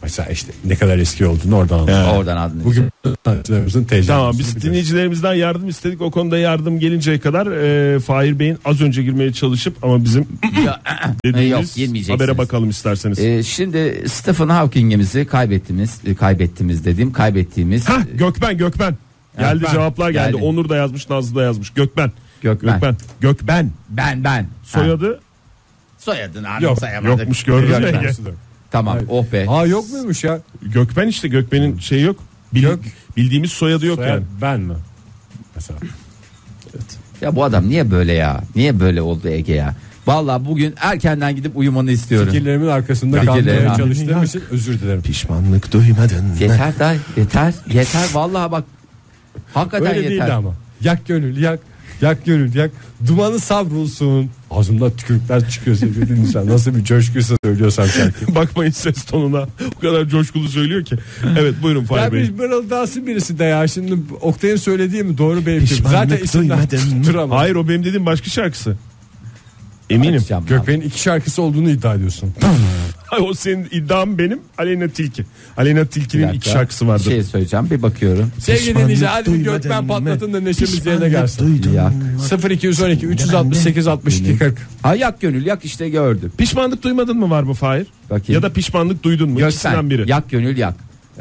Mesela işte ne kadar eski olduğunu oradan aldım. Evet. Oradan aldın. Bugün sanatçılarımızın tecrübesi. Tamam, biz dinleyicilerimizden yardım istedik. O konuda yardım gelinceye kadar e, Fahir Bey'in az önce girmeye çalışıp ama bizim dediğimiz Yok, girmeyeceksiniz. habere bakalım isterseniz. Ee, şimdi Stephen Hawking'imizi kaybettiğimiz, e, kaybettiğimiz dediğim kaybettiğimiz. Hah, Gökben Gökben. Geldi, Gökben. cevaplar geldi. Geldi. Onur da yazmış, Nazlı da yazmış. Gökben. Gökben. Gökben. Gökben. Ben ben. Soyadı Ha, soyadını Yok, anımsayamadık. yokmuş, gördün mü? Gökben. Ege? Tamam, oh be. Aa yok muymuş ya? Gökben işte, Gökben'in şeyi yok. Bil- Gök. Bildiğimiz soyadı yok Soyad yani. ben mi? Mesela. Ya bu adam niye böyle ya? Niye böyle oldu Ege ya? Vallahi bugün erkenden gidip uyumanı istiyorum. Fikirlerimin arkasında Fikirlerim. kalmaya çalıştığım için özür dilerim. Pişmanlık duymadın. Yeter da yeter yeter vallahi bak. Hakikaten Öyle yeter. değildi ama. Yak gönül yak. Yak gönül yak. Dumanı savrulsun. Ağzımda tükürükler çıkıyor sevgili dinleyiciler. Nasıl bir coşkuysa söylüyorsam şarkı. Bakmayın ses tonuna. O kadar coşkulu söylüyor ki. Evet, buyurun Fahir Ya Bey. bir mırıldası birisi de ya. Şimdi Oktay'ın söylediği mi doğru benim. Pişmanlık Zaten isimden duymadın mı? tutturamam. Hayır, o benim dediğim başka şarkısı. Eminim. Açacağım. Gökben'in iki şarkısı olduğunu iddia ediyorsun. Hayır, o senin iddiam, benim Aleyna Tilki. Aleyna Bir Tilki'nin dakika, iki şarkısı vardı. Bir şey söyleyeceğim, bir bakıyorum. Sevgili dinleyiciler, hadi bir duymadın Gökben mı? patlatın da neşemiz yerine Pişmanlık gelsin. duydun Ya. mu? sıfır iki yüz on iki üç yüz altmış sekiz altmış iki kırk. Ha, yak gönül yak, işte gördüm. Pişmanlık duymadın mı var mı Fahir? Bakayım. Ya da pişmanlık duydun mu? İkisinden Gökben, biri. yak gönül yak.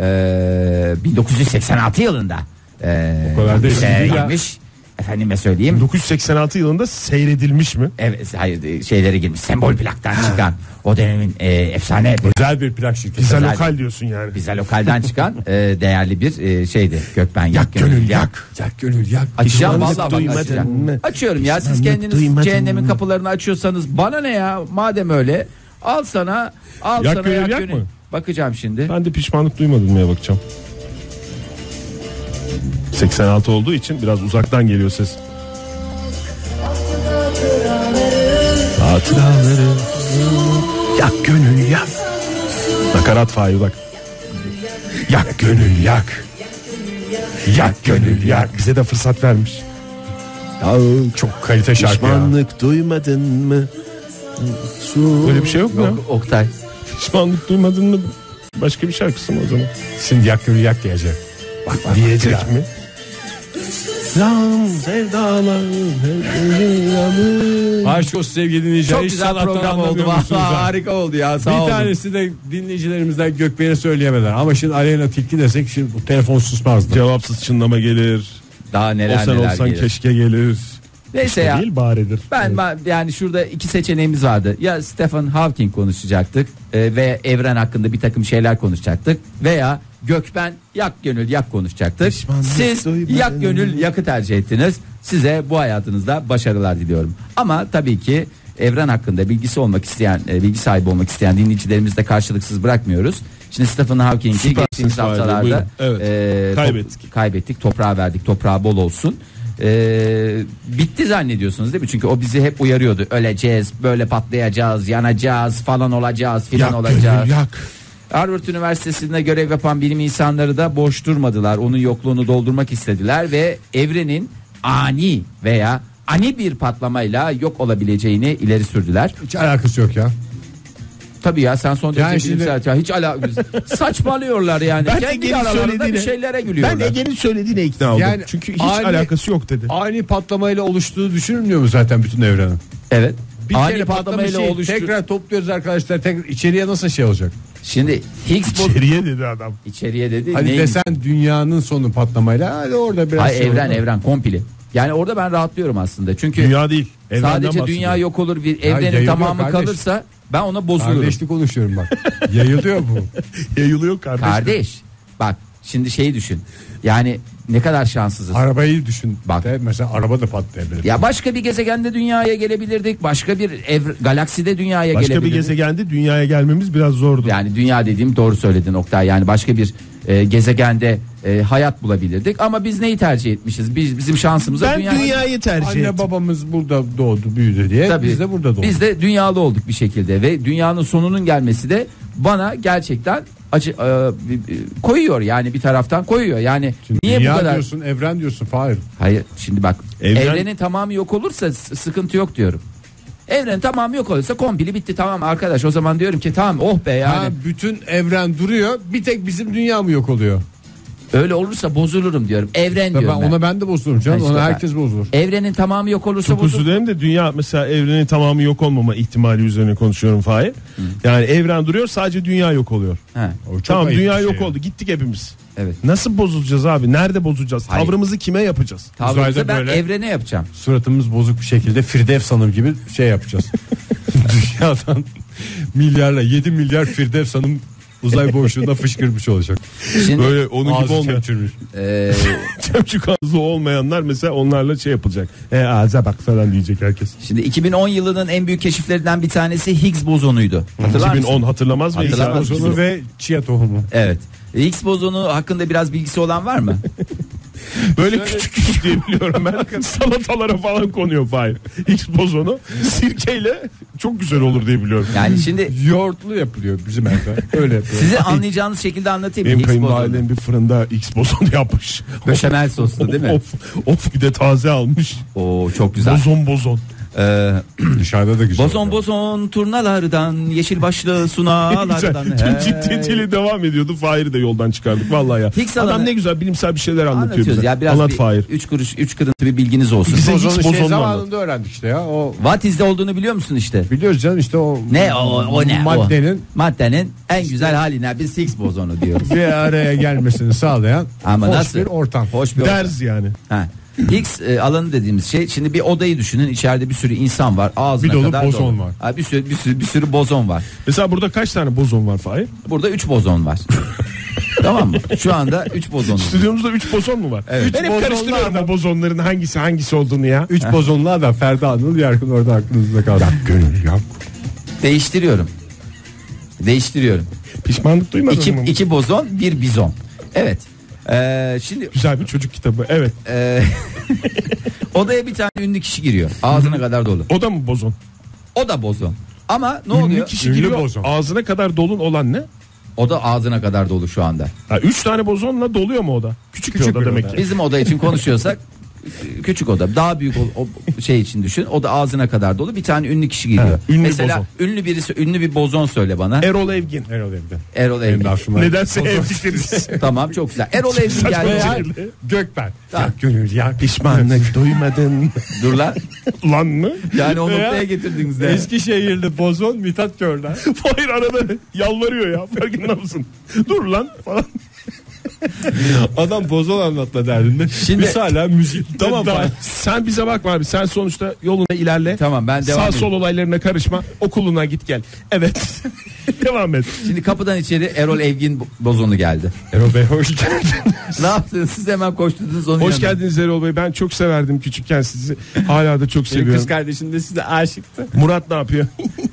Ee, bin dokuz yüz seksen altı yılında. Ee, O kadar da eski şey değil ya. girmiş. Efendime söyleyeyim. bin dokuz yüz seksen altı yılında seyredilmiş mi? Evet, hayır, şeyleri girmiş. Sembol plaktan çıkan o dönemin e, efsane Özel bir plak şirketi. Bize Özel- lokal diyorsun yani. bize lokalden çıkan e, değerli bir e, şeydi. Gökben yak, Yak gönül yak. Yak gönül yak. Açacağım Pişmanlık vallahi bak, duymadın açacağım. mı? Açıyorum ya, siz Pişmanlık kendiniz duymadın cehennemin mı? kapılarını açıyorsanız bana ne ya, madem öyle al sana al Yak sana gönül yak yak gönül. mı? Bakacağım şimdi. Ben de pişmanlık duymadım mıya bakacağım. seksen altı olduğu için biraz uzaktan geliyor ses. Hatıraları yak gönül yak. Nakarat Fahir bak. Yak gönül yak. Yak gönül yak. Bize de fırsat vermiş. Ya, çok kalite şarkı ya. Pişmanlık duymadın mı? Böyle bir şey yok mu ya? Yok, Oktay. Pişmanlık duymadın mı? Başka bir şarkısı mı o zaman? Şimdi yak gönül yak diyecek. Bak bak. Diyecek ya. mi? Lan sevdalar. Aşk olsun sevgili dinleyiciler. Çok Hiç güzel sanattan program oldu. anlamıyor musunuz Vallahi ha? harika oldu ya. Sağ Bir olun. tanesi de dinleyicilerimizden Gökben'i söyleyemediler. Ama şimdi Aleyna Tilki desek şimdi bu telefon susmazdı. Cevapsız çınlama gelir. Daha neler o sen neler olsan gelir. keşke gelir. Neyse İşte ya. değil baridir. Ben, ben yani şurada iki seçeneğimiz vardı. Ya Stephen Hawking konuşacaktık e, ve evren hakkında bir takım şeyler konuşacaktık, veya Gökben yak gönül yak konuşacaktık. Pişmanlık Siz duymadın yak gönül mı? yakı tercih ettiniz. Size bu hayatınızda başarılar diliyorum. Ama tabii ki evren hakkında bilgisi olmak isteyen, e, bilgi sahibi olmak isteyen dinleyicilerimizi de karşılıksız bırakmıyoruz. Şimdi Stephen Hawking'i Süpersiniz geçtiğimiz Fahri Bey, haftalarda buyurun. Evet. e, top- Kaybettik. kaybettik. Toprağa verdik. Toprağı bol olsun. Ee, bitti zannediyorsunuz değil mi? Çünkü o bizi hep uyarıyordu. Öleceğiz, böyle patlayacağız, yanacağız, falan olacağız, filan Yak olacağız. gönül yak. Harvard Üniversitesi'nde görev yapan bilim insanları da boş durmadılar. Onun yokluğunu doldurmak istediler ve evrenin ani veya ani bir patlamayla yok olabileceğini ileri sürdüler. Hiç alakası yok ya. Tabii ya, sen son derece Yani şimdi- bilimsel ya, hiç alakası saçmalıyorlar yani. Ben Kendi Ege'nin aralarında bir söylediğine- şeylere Ben gülüyorlar. Ege'nin söylediğine ikna oldum. Yani Çünkü hiç ani- alakası yok dedi. Ani patlamayla oluştuğu düşünülmüyor mu zaten bütün evrenin? Evet. Bir ani kere patlamayla patlamayla şey, oluştu. tekrar topluyoruz arkadaşlar. Tekrar içeriye nasıl şey olacak? Şimdi Higgs bozuldu. İçeriye dedi adam. İçeriye dedi. Hadi neymiş? desen dünyanın sonu patlamayla, hadi orada biraz Hayır, şey evren olur. evren komple. Yani orada ben rahatlıyorum aslında. Çünkü Dünya değil. Evrenden sadece bahsediyor. dünya yok olur, bir evrenin yayılıyor tamamı kardeş. kalırsa ben ona bozulurum. Kardeşlik konuşuyorum bak. Yayılıyor bu. Yayılıyor kardeş. Kardeş. Bak şimdi şeyi düşün. Yani ne kadar şanssızız. Arabayı düşün. Bak. De, mesela araba da patlayabilir. Ya başka bir gezegende dünyaya gelebilirdik. Başka bir evre, galakside dünyaya Başka bir gelebilirdik. gezegende dünyaya gelmemiz biraz zordu. Yani dünya dediğim doğru söyledin Oktay. Yani başka bir e, gezegende e, hayat bulabilirdik. Ama biz neyi tercih etmişiz? Biz bizim şansımıza ben dünya... dünyayı tercih Anne ettim. babamız burada doğdu, büyüdü diye. Tabii. Biz de burada doğduk. Biz de dünyalı olduk bir şekilde ve dünyanın sonunun gelmesi de bana gerçekten acı e, e, koyuyor, yani bir taraftan koyuyor. Yani Şimdi niye dünya bu kadar? diyorsun, evren diyorsun. Hayır. Hayır, şimdi bak Evren- evrenin tamamı yok olursa s- sıkıntı yok diyorum. Evrenin tamamı yok olursa kompili bitti tamam arkadaş. O zaman diyorum ki tamam oh be yani. Ha, bütün evren duruyor. Bir tek bizim dünya mı yok oluyor? Öyle olursa bozulurum diyorum. Evren Ben, diyorum ben. ona ben de bozulurum canım. Ha işte ona ben- herkes bozulur. Evrenin tamamı yok olursa Çok özür bozulur. dilerim de dünya mesela evrenin tamamı yok olmama ihtimali üzerine konuşuyorum Fahir. Yani evren duruyor sadece dünya yok oluyor. Ha, O çok Tamam ayıp dünya bir şey yok ya. oldu gittik hepimiz. evet. Nasıl bozulacağız abi? Nerede bozulacağız? Hayır. Tavrımızı kime yapacağız? Tavrımızı Uzayda ben böyle- evrene yapacağım. Suratımız bozuk bir şekilde Firdevs Hanım gibi şey yapacağız. Dünyadan milyarla yedi milyar Firdevs Hanım uzay boşluğunda fışkırmış olacak. Şimdi Böyle onun gibi Ağzı olmayan çemçürmüş. e, çemçük ağzı olmayanlar mesela onlarla şey yapılacak. E ağza bak falan diyecek herkes. şimdi iki bin on yılının en büyük keşiflerinden bir tanesi Higgs bozonuydu. Hatırlar iki bin on mısın? hatırlamaz mıyız? Hatırlamaz ya? mısın? Ozonu ve chia tohumu. Evet. Higgs bozonu hakkında biraz bilgisi olan var mı? Böyle küçük küçük diye biliyorum ben. Salatalara falan konuyor Fahir. Higgs bozonu sirkeyle çok güzel olur diye biliyorum. Yani şimdi Yoğurtlu yapılıyor bizim evde. Öyle yapıyor. size anlayacağınız şekilde anlatayım. Benim Higgs bozonu. kayınvalidem bir fırında Higgs bozonu yapmış. Beşamel soslu değil mi? Of, of bir de taze almış. Oo çok güzel. Bozon bozon. Ee, Dışarıda da güzel. bozon oluyor. bozon turnalardan yeşil başlı Güzel. sunalardan. Tüm Hey. ciddiyetiyle devam ediyordu. Fahir'i de yoldan çıkardık vallahi ya. Higgs Adam alanı- ne güzel bilimsel bir şeyler anlatıyor Anlatıyoruz bize. ya biraz Anlat bir Fahir. üç kuruş üç kırıntı bir bilginiz olsun. Bize Bozonu Higgs şey bozonunu zamanında öğrendik işte ya. O What is de olduğunu biliyor musun işte? biliyoruz canım işte o Ne o, o ne maddenin o? Maddenin en güzel haline biz Higgs bozonu diyoruz. bir araya gelmesini sağlayan Ama hoş nasıl? bir ortam. Hoş bir ortam. Ders yani. Ha. Higgs e, alanı dediğimiz şey şimdi bir odayı düşünün içeride bir sürü insan var ağzına Bir dolu kadar bozon dolu. var. Ha, bir sürü bir sürü bir sürü bozon var. Mesela burada kaç tane bozon var Fahir? Burada üç bozon var. Tamam mı? Şu anda üç bozon. Stüdyomuzda üç bozon mu var? Evet. Ben hep Bozonlar karıştırıyorum da- o bozonların hangisi hangisi olduğunu ya. Üç bozonlar da Ferdi Anıl Yarkın orada aklınızda kaldı. Gönül yok. Değiştiriyorum. Değiştiriyorum. Pişmanlık duymadın İki, mı? iki bozon bir bizon. Evet. Ee, şimdi Güzel bir çocuk kitabı. Evet. e, odaya bir tane ünlü kişi giriyor. Ağzına kadar dolu. O da mı bozon? O da bozon. Ama ne Ünlü oluyor? kişi Ünlü giriyor. bozon. Ağzına kadar dolun olan ne? O da ağzına kadar dolu şu anda. Ha, üç tane bozonla doluyor mu o da? Küçük, Küçük bir oda bir demek oda. ki. Bizim oda için konuşuyorsak küçük oda. Daha büyük o, o şey için düşün. O da ağzına kadar dolu. Bir tane ünlü kişi giriyor. Ha, ünlü Mesela bozon. ünlü birisi ünlü bir bozon söyle bana. Erol Evgin. Erol evde. Erol Benim Evgin. de aklıma- Nedense evdikiriz. Tamam çok güzel. Erol Evgin Saçma geldi. ya. Yani Gökben. Tamam. Ya gönül ya. Pişmanlık duymadın. Dur lan. Lan mı? Yani o Veya noktaya getirdiniz de. Eskişehirli bozon Mithat Körler. Hayır arada yalvarıyor ya. Farkında mısın? Dur lan falan. Adam bozon anlatma derdinde. Şimdi- Biz hala müzik. Tamam Fahir. Sen bize bakma abi. Sen sonuçta yoluna ilerle. Tamam, ben devam Sağ edeyim. sol olaylarına karışma. Okuluna git gel. Evet. Devam et. Şimdi kapıdan içeri Erol Evgin bo- bozonu geldi. Erol Bey hoş geldin. Ne yaptınız? Siz hemen koşturdunuz onun Hoş yanına. geldiniz Erol Bey. Ben çok severdim küçükken sizi. Hala da çok Benim seviyorum. kız kardeşim de size aşıktı. Murat ne yapıyor?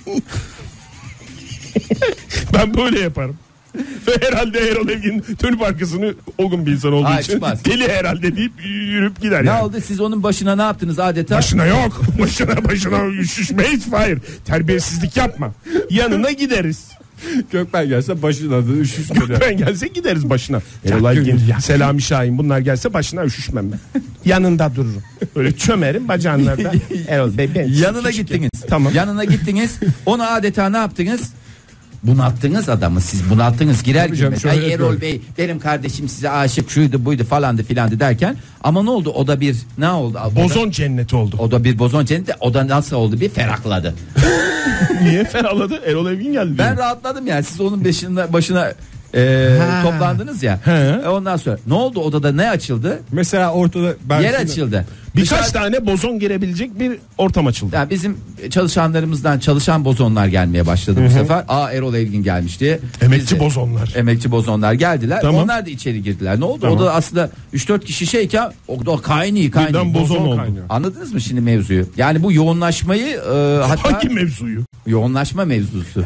Ben böyle yaparım. Ve herhalde Erol Evgin dönüp arkasını olgun bir insan olduğu Hayır, için çıkmaz. deli herhalde deyip yürüp gider Ne yani. oldu? Siz onun başına ne yaptınız adeta? Başına yok. Başına başına üşüşmeyiz. Hayır. Terbiyesizlik yapma. Yanına gideriz. Gökben gelse başına da üşüş böyle. Ben gelse gideriz başına. Erol Evgin, Selami Şahin bunlar gelse başına üşüşmem ben. Yanında dururum. Böyle çömerim bacağınlarda. Erol Bey ben Yanına küçükken- gittiniz. Tamam. Yanına gittiniz. Onu adeta ne yaptınız? Bunalttınız adamı siz bunalttınız girer Tabii canım, girmez. şöyle Ay Erol yapıyorum. Bey benim kardeşim size aşık şuydu buydu falandı filandı derken ama ne oldu o da bir ne oldu? O da- Bozon cenneti oldu. O da bir bozon cenneti o da nasıl oldu bir ferahladı. Niye ferahladı? Erol Evgin geldi. Ben diyor. rahatladım yani siz onun başına başına e, toplandınız ya. He. E, ondan sonra ne oldu odada ne açıldı? Mesela ortada ben Yer şimdi- açıldı. Birkaç Dışarı- tane bozon girebilecek bir ortam açıldı. Yani bizim çalışanlarımızdan çalışan bozonlar gelmeye başladı bu sefer. Aa Erol Evgin gelmiş diye. Emekçi Biz de- bozonlar. Emekçi bozonlar geldiler. Tamam. Onlar da içeri girdiler. Ne oldu? Tamam. O da aslında üç dört kişi şeyken o da kaynıyor Birden kaynıyor. bozon oldu. kaynıyor. Anladınız mı şimdi mevzuyu? Yani bu yoğunlaşmayı e, hatta Hangi mevzuyu? yoğunlaşma mevzusu.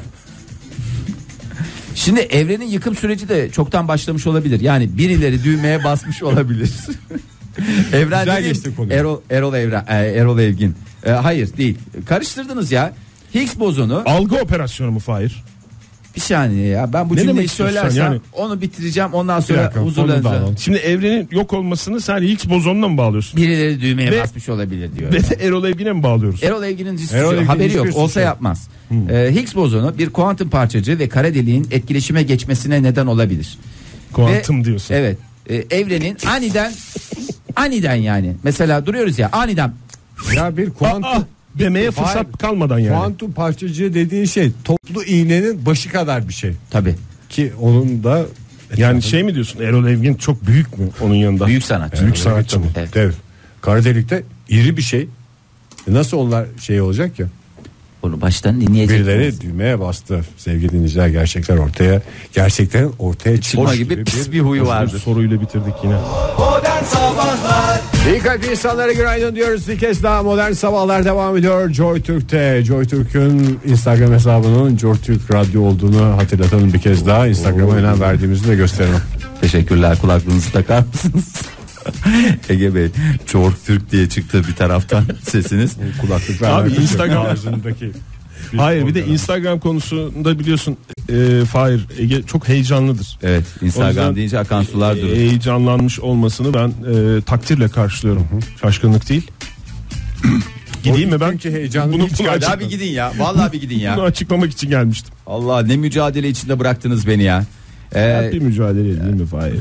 Şimdi evrenin yıkım süreci de çoktan başlamış olabilir. Yani birileri düğmeye basmış olabilir. Evren Güzel dediğim geçti konu. Erol Erol Evren, e, Erol Evgin. E, hayır değil. Karıştırdınız ya. Higgs bozonu. Algı operasyonu mu Fahir? Bir saniye ya, ben bu Ne cümleyi demek istiyorsun söylersem yani? onu bitireceğim, ondan Bir sonra dakika, onu da huzurlanacağım. alalım. Şimdi evrenin yok olmasını sen Higgs bozonuna mı bağlıyorsun? Birileri düğmeye Ve- basmış olabilir diyor. Ve de Erol Evgin'e mi bağlıyoruz? Erol Evgin'in hiç Erol suçu- Evgin'in haberi hiçbir yok, suçu olsa yok. yapmaz. Ee, Higgs bozonu bir kuantum parçacığı ve kara deliğin etkileşime geçmesine neden olabilir. Kuantum Ve- diyorsun. Evet. e, evrenin aniden aniden yani. Mesela duruyoruz ya, aniden Ya bir Aa, kuantum demeye fırsat Hayır. kalmadan yani. kuantum parçacığı dediğin şey toplu iğnenin başı kadar bir şey. tabii Ki onun da Yani şey mi diyorsun? Erol Evgin çok büyük mü onun yanında? büyük sanatçı. Büyük sanatçı mı? Evet. dev. Kara delikte iri bir şey. E Nasıl onlar şey olacak ya? Bunu baştan dinleyeceksiniz. Birileri düğmeye bastı. Sevgili dinleyiciler, gerçekler ortaya gerçekten ortaya Çıkma çıkmış gibi pis bir huyu Bu vardı. soruyla bitirdik yine. Modern Sabahlar İyi kalp insanlara günaydın diyoruz. Bir kez daha Modern Sabahlar devam ediyor. Joy Türk'te. Joy Türk'ün Instagram hesabının Joy Türk Radyo olduğunu hatırlatalım bir kez daha. Instagram'a önem verdiğimizi de gösterelim. Teşekkürler, kulaklığınızı takar mısınız? Ege Bey, Çork Türk diye çıktı bir taraftan sesiniz. Kulaklıklar Abi Instagram- ağzındaki. Hayır bir de Instagram konusunda biliyorsun e, Fahir Ege çok heyecanlıdır. Evet, O Instagram yüzden, deyince akan sular e, durur. Heyecanlanmış olmasını ben e, takdirle karşılıyorum. Şaşkınlık değil. Gideyim mi ben? Çünkü heyecanlı bunu, hiç bunu, geldi. Daha açık- bir gidin ya. Vallahi bir gidin bunu ya. açıklamak için gelmiştim. Allah, ne mücadele içinde bıraktınız beni ya. Ee, Hep bir mücadele edeyim mi Fahir?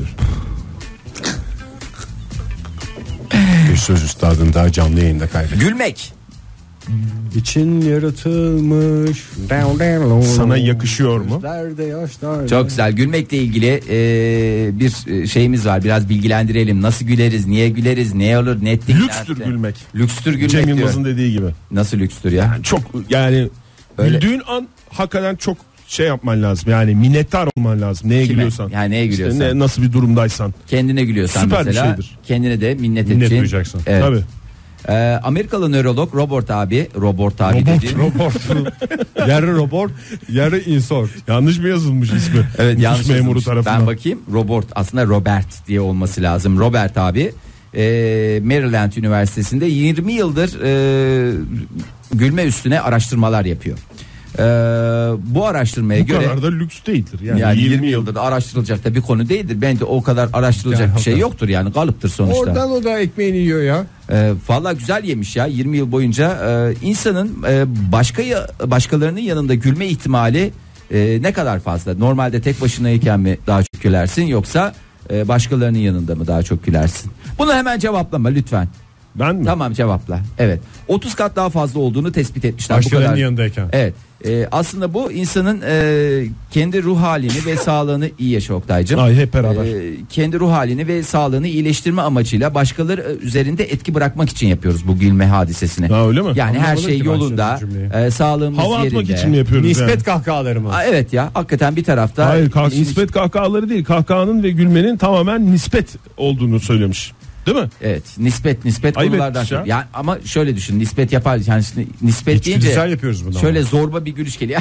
Bir söz üstadını daha canlı yayında kaybettik. gülmek. İçin yaratılmış. Sana yakışıyor mu? Gözlerde yaşlar. Çok güzel. Gülmekle ilgili e, bir şeyimiz var. Biraz bilgilendirelim. Nasıl güleriz, niye güleriz, ne olur, ne ettik. Lükstür ne yaptı? gülmek. Lükstür gülmek Cem diyor. Yılmaz'ın dediği gibi. Nasıl lükstür ya? Çok yani Öyle. güldüğün an hakikaten çok şey yapman lazım. Yani minnettar olman lazım. Neye Kime? gülüyorsan. Yani neye İşte gülüyorsan. ne, nasıl bir durumdaysan. Kendine gülüyorsan Süper bir mesela. şeydir. Kendine de minnet, Minnet edeceğin. duyacaksın. Evet. Tabii. Ee, Amerikalı nörolog Robert abi, Robert abi dediğim. Yarı robot, yarı insort. Yanlış mı yazılmış ismi? Evet, Nüfus yanlış memuru yazılmış. tarafından. Ben bakayım. Robert, aslında Robert diye olması lazım. Robert abi e, Maryland Üniversitesi'nde yirmi yıldır e, gülme üstüne araştırmalar yapıyor. E, bu araştırmaya Bu göre kadar da lüks değildir. Yani, yani yirmi, yirmi yıl. yıldır da araştırılacak da bir konu değildir. Bence o kadar araştırılacak Yani bir şey hakikaten. yoktur yani, kalıptır sonuçta. Oradan o da ekmeğini yiyor ya. E, vallahi güzel yemiş ya, yirmi yıl boyunca e, insanın e, başka ya- başkalarının yanında gülme ihtimali e, ne kadar fazla? Normalde tek başınayken mi daha çok gülersin, yoksa e, başkalarının yanında mı daha çok gülersin? Bunu hemen cevaplama lütfen. Ben mi? Tamam, cevapla. Evet. otuz kat daha fazla olduğunu tespit etmişler. Bu Başkalarının kadar. yanındayken. Evet. E, aslında bu insanın e, kendi ruh halini ve sağlığını iyi yaşa Oktay'cığım. Ay, hep beraber. E, kendi ruh halini ve sağlığını iyileştirme amacıyla başkaları üzerinde etki bırakmak için yapıyoruz bu gülme hadisesini. Ha, öyle mi? Yani her Anlamadım şey ki ben yolunda, şu cümleyi. e, sağlığımız Hava yerinde. atmak için mi yapıyoruz Nispet yani? kahkahaları mı? Aa, evet ya, hakikaten bir tarafta. Hayır, kah- işin- nispet kahkahaları değil. Kahkahanın ve gülmenin tamamen nispet olduğunu söylemiş. Değil mi? Evet, nispet nispet Ayıp konulardan etmiş ya. çok. Yani ama şöyle düşün, nispet yapar yani, şimdi nispet deyince İçgüdüsel yapıyoruz bunu şöyle ama. zorba bir gülüş geliyor.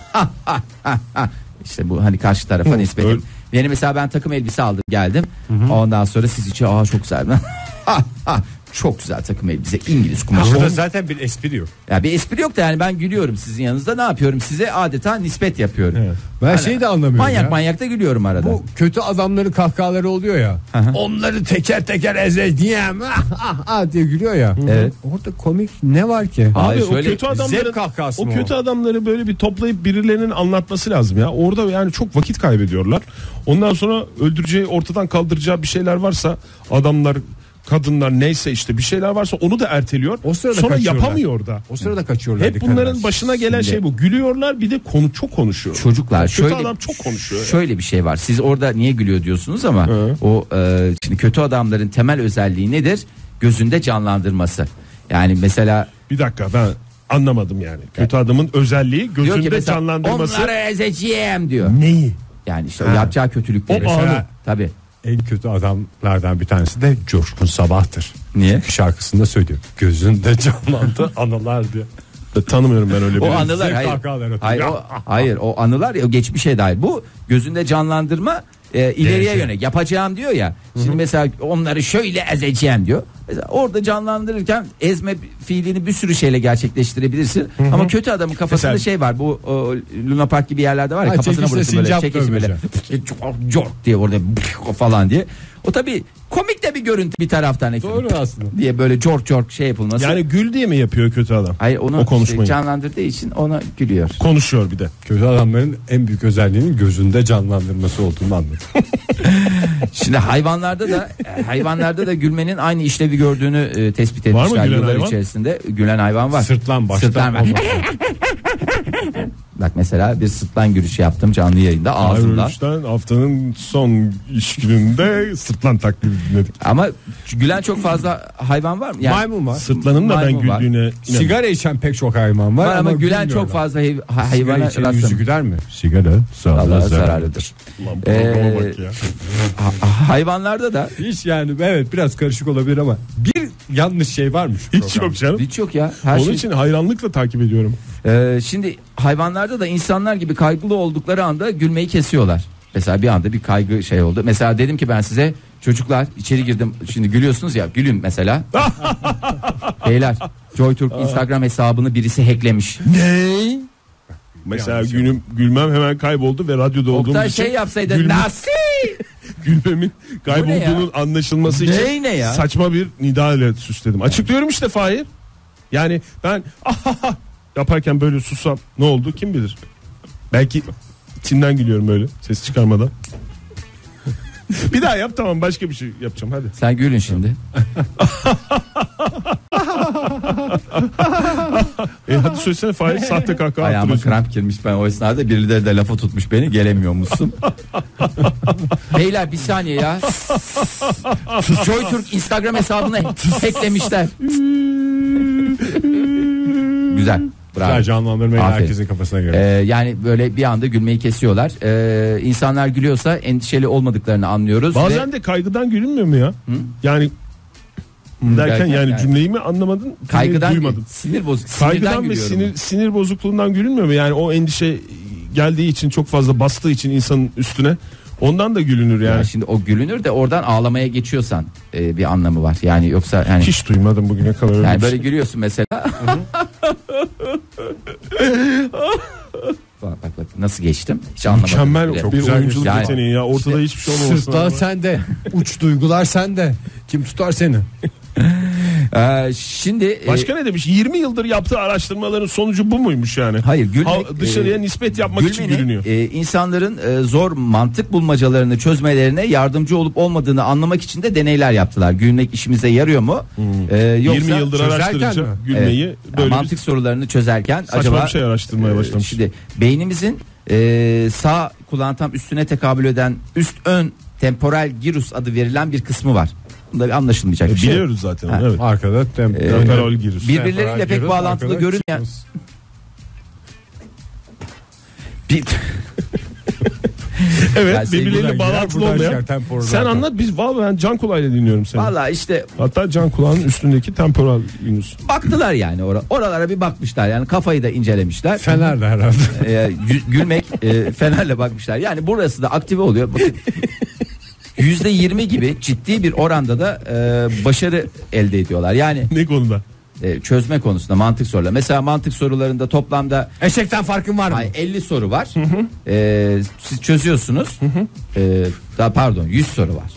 İşte bu hani karşı tarafa nispet. öyle. Yani mesela ben takım elbise aldım geldim. Ondan sonra siz içi aa çok güzel. Çok güzel takım elbise, İngiliz kumaşı. Burada zaten bir espri yok. Ya bir espri yok da yani, ben gülüyorum sizin yanınızda, ne yapıyorum, size adeta nispet yapıyorum. Evet. Ben Hani şeyi de anlamıyorum Manyak ya. manyak da gülüyorum arada. Bu kötü adamların kahkahaları oluyor ya. Hı hı. Onları teker teker ezeceğim. Ah, ah, ah diye gülüyor ya. Evet. Orada komik ne var ki? Hayır, Abi şöyle o kötü adamların zevk kahkahası o mı kötü o? adamları böyle bir toplayıp birilerinin anlatması lazım ya. Orada yani çok vakit kaybediyorlar. Ondan sonra öldüreceği, ortadan kaldıracağı bir şeyler varsa adamlar, kadınlar neyse işte bir şeyler varsa onu da erteliyor. O sırada sonra kaçıyorlar. yapamıyor da. O sırada kaçıyorlar. Hep dikkat bunların edersin. başına gelen Şimdi- şey bu. Gülüyorlar, bir de konu çok konuşuyor. Çocuklar Kötü şöyle adam çok konuşuyor. Şöyle bir şey var. Siz orada niye gülüyor diyorsunuz ama Hı. o e, şimdi kötü adamların temel özelliği nedir? Gözünde canlandırması. Yani mesela Bir dakika, ben anlamadım yani. Kötü adamın özelliği diyor ki gözünde mesela canlandırması. onları ezeceğim diyor. Neyi? Yani işte o yapacağı kötülükleri. O anı. Tabii. En kötü adamlardan bir tanesi de Coşkun Sabah'tır. Niye? Şarkısında söylüyor. Gözünde canlandı anılar diye. Tanımıyorum ben öyle O birini. anılar Zevk hayır. kahkahalar atıyor. Hayır, o, hayır o anılar ya, o geçmişe dair. Bu gözünde canlandırma e, ileriye Geleceğe. yönelik yapacağım diyor ya. Şimdi Hı-hı. mesela onları şöyle ezeceğim diyor. Mesela orada canlandırırken ezme fiilini bir sürü şeyle gerçekleştirebilirsin. Hı-hı. Ama kötü adamın kafasında mesela, şey var. Bu o, Luna Park gibi yerlerde var ya, ha, kafasına vurursun böyle çekisi böyle çok diye orada falan diye. O tabii komik de bir görüntü bir taraftan. Doğru aslında. Diye böyle cork cork şey yapılması. Yani gül diye mi yapıyor kötü adam? Hayır, onu o konuşmayı işte canlandırdığı için ona gülüyor. Konuşuyor bir de. Kötü adamların en büyük özelliğinin gözünde canlandırması olduğunu anladım. Şimdi hayvanlarda da hayvanlarda da gülmenin aynı işlevi gördüğünü e, tespit etmişler yıllar hayvan? içerisinde. Gülen hayvan var. Sırtlan başta. Sırtlan var. Bak mesela bir sırtlan gülüşü yaptım canlı yayında ağzımda. Ayrılıştan haftanın son iş gününde sırtlan taklidi dinledik. Ama gülen çok fazla hayvan var mı? Yani, maymun var. Sırtlanın da ben güldüğüne inanıyorum. Sigara içen pek çok hayvan var, var ama, ama gülen çok fazla hay- hayvana rastladım. Yüzü güler mi? Sigara sağlığa zararlıdır. Ee, bak ya. ha- hayvanlarda da hiç yani evet biraz karışık olabilir ama bir yanlış şey varmış. Hiç yok canım. Hiç yok ya. Her Onun şey... için hayranlıkla takip ediyorum. Ee, şimdi hayvanlarda da insanlar gibi kaygılı oldukları anda gülmeyi kesiyorlar. Mesela bir anda bir kaygı şey oldu. Mesela dedim ki ben size çocuklar içeri girdim. Şimdi gülüyorsunuz ya, gülün mesela. Beyler, JoyTürk Instagram hesabını birisi hacklemiş. Ne? Mesela gülüm, gülmem hemen kayboldu ve radyoda olduğumuz Oktay için şey yapsaydı gülme, nasıl? Gülmemin kaybolduğunun anlaşılması için ne, ne ya? saçma bir nida ile süsledim. Açıklıyorum işte Fahir. Yani ben ahaha yaparken böyle sussam ne oldu kim bilir. Belki içinden gülüyorum böyle ses çıkarmadan. Bir daha yap, tamam, başka bir şey yapacağım hadi. Sen gülün şimdi. e hadi söylesene Fahir, sahte kahkaha Ayağıma attırıyorsun. kramp girmiş, ben o esnada birileri de lafa tutmuş beni, gelemiyor musun? Beyler bir saniye ya. JoyTürk Instagram hesabını hacklemişler. Güzel. Bravo. Güzel canlandırmayı Aferin. herkesin kafasına göre. Ee, yani böyle bir anda gülmeyi kesiyorlar. Ee, insanlar gülüyorsa endişeli olmadıklarını anlıyoruz. Bazen ve... de kaygıdan gülünmüyor mu ya? Hı? Yani derken, derken yani, yani cümleyi mi anlamadın? Kaygıdan duymadın. Sinir bozuk. Kaygıdan ve sinir, sinir bozukluğundan gülünmüyor mu? Yani o endişe geldiği için, çok fazla bastığı için insanın üstüne, ondan da gülünür yani. yani şimdi o gülünür de oradan ağlamaya geçiyorsan e, bir anlamı var. Yani yoksa yani hiç duymadım bugüne kadar öyle. Yani böyle şey. gülüyorsun mesela. bak bak bak nasıl geçtim? Hiç anlamadım. Mükemmel, çok bir güzel oyunculuk yani, yeteneği ya. Ortada işte, hiçbir şey olmaması. Sırtlar sende. Uç duygular sende. Kim tutar seni? Ee, şimdi başka e, ne demiş? yirmi yıldır yaptığı araştırmaların sonucu bu muymuş yani? Hayır, gülmek, ha, dışarıya e, nispet yapmak için gülünüyor. E, insanların e, zor mantık bulmacalarını çözmelerine yardımcı olup olmadığını anlamak için de deneyler yaptılar. Gülmek işimize yarıyor mu? Hmm. E, yoksa yirmi yıldır araştırınca gülmeyi evet, böyle mantık bir sorularını çözerken saçma acaba bir şey araştırmaya başlamış. Şimdi beynimizin e, sağ kulağın tam üstüne tekabül eden üst ön temporal gyrus adı verilen bir kısmı var. Bunda bir anlaşılmayacak e, bir şey. Biliyoruz zaten. Ha. Evet. Arkada tem- Ee, temporal gyrus. Birbirleriyle pek bağlantılı görünmeyen bir evet, yani birbirleriyle bağlantılı olmayan. Sen anlat, biz vallahi ben can kulağıyla dinliyorum seni. Vallahi işte hatta can kulağının üstündeki temporal Yunus. Baktılar yani or- oralara bir bakmışlar, yani kafayı da incelemişler. Fenerle herhalde. Ee, gülmek e, fenerle bakmışlar. Yani burası da aktive oluyor. Bakın yüzde yirmi gibi ciddi bir oranda da e, başarı elde ediyorlar. Yani ne konuda? E, çözme konusunda, mantık soruları. Mesela mantık sorularında toplamda eşekten farkın var mı? Ay, elli soru var. Hı hı. E, siz çözüyorsunuz. Hı hı. E, daha pardon yüz soru var.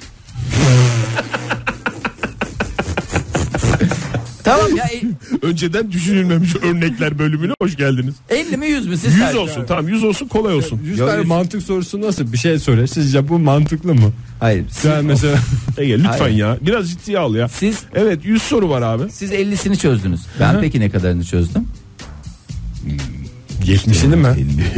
Tamam ya. E, önceden düşünülmemiş örnekler bölümüne hoş geldiniz. elli mi yüz mü siz? yüz olsun, tamam, yüz olsun, kolay olsun. yüz tane mantık sorusu nasıl bir şey söyle. Sizce bu mantıklı mı? Hayır. Yani mesela Ege lütfen Hayır. ya. Biraz ciddiye al ya. Siz Evet, yüz soru var abi. Siz ellisini çözdünüz. Ben Hı-hı. peki ne kadarını çözdüm? yetmişini mi?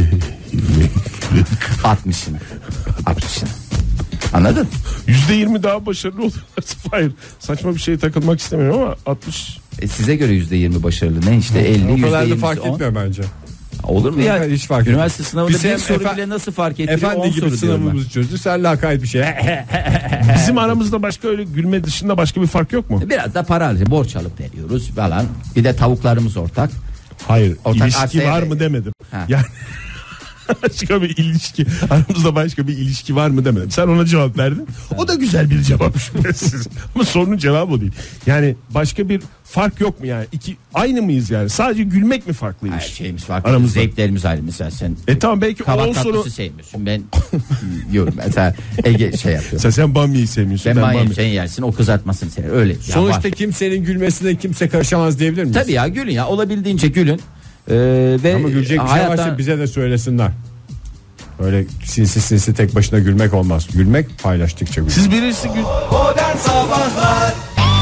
altmışını. altmışını. Anladın? yüzde yirmi daha başarılı oluyorlar. Hayır. Saçma bir şeye takılmak istemiyorum ama altmış. E size göre yüzde yirmi başarılı. Ne işte elli, o kadar yüzde da fark on. etmiyor bence. Olur mu ya? Hiç fark Üniversite sınavında Biz bir hem soru efe- bile nasıl fark ettiriyor? Efendi gibi sınavımızı çözdük. Sen lakayt bir şey. Bizim aramızda başka öyle gülme dışında başka bir fark yok mu? Biraz da para harcı, borç alıp veriyoruz falan. Bir de tavuklarımız ortak. Hayır. Ortak ilişki arsaya- var mı demedim. Ha. Yani Başka bir ilişki, aramızda başka bir ilişki var mı demedim. Sen ona cevap verdin. O da güzel bir cevap şüphesiz. Ama sorunun cevabı o değil. Yani başka bir fark yok mu yani? İki aynı mıyız yani? Sadece gülmek mi farklıymış? Her şeyimiz farklı. Aramızda. Zevklerimiz ayrı. Mesela sen E tamam, belki kabak on tatlısı soru. sevmiyorsun. Ben yiyorum. Mesela Ege şey yapıyor. Sen, sen bamyayı sevmiyorsun. Ben Ben manyağım, bamya. sen yersin, o kızartmasını sever. Öyle. Ya Sonuçta var. kimsenin gülmesine kimse karışamaz diyebilir miyiz? Tabii ya, gülün ya, olabildiğince gülün. Ee, ve Ama gülecek bir şey hayatta- varsa bize de söylesinler. Öyle sinsi sinsi tek başına gülmek olmaz. Gülmek paylaştıkça gülmek. Siz birisi gül. Modern Sabahlar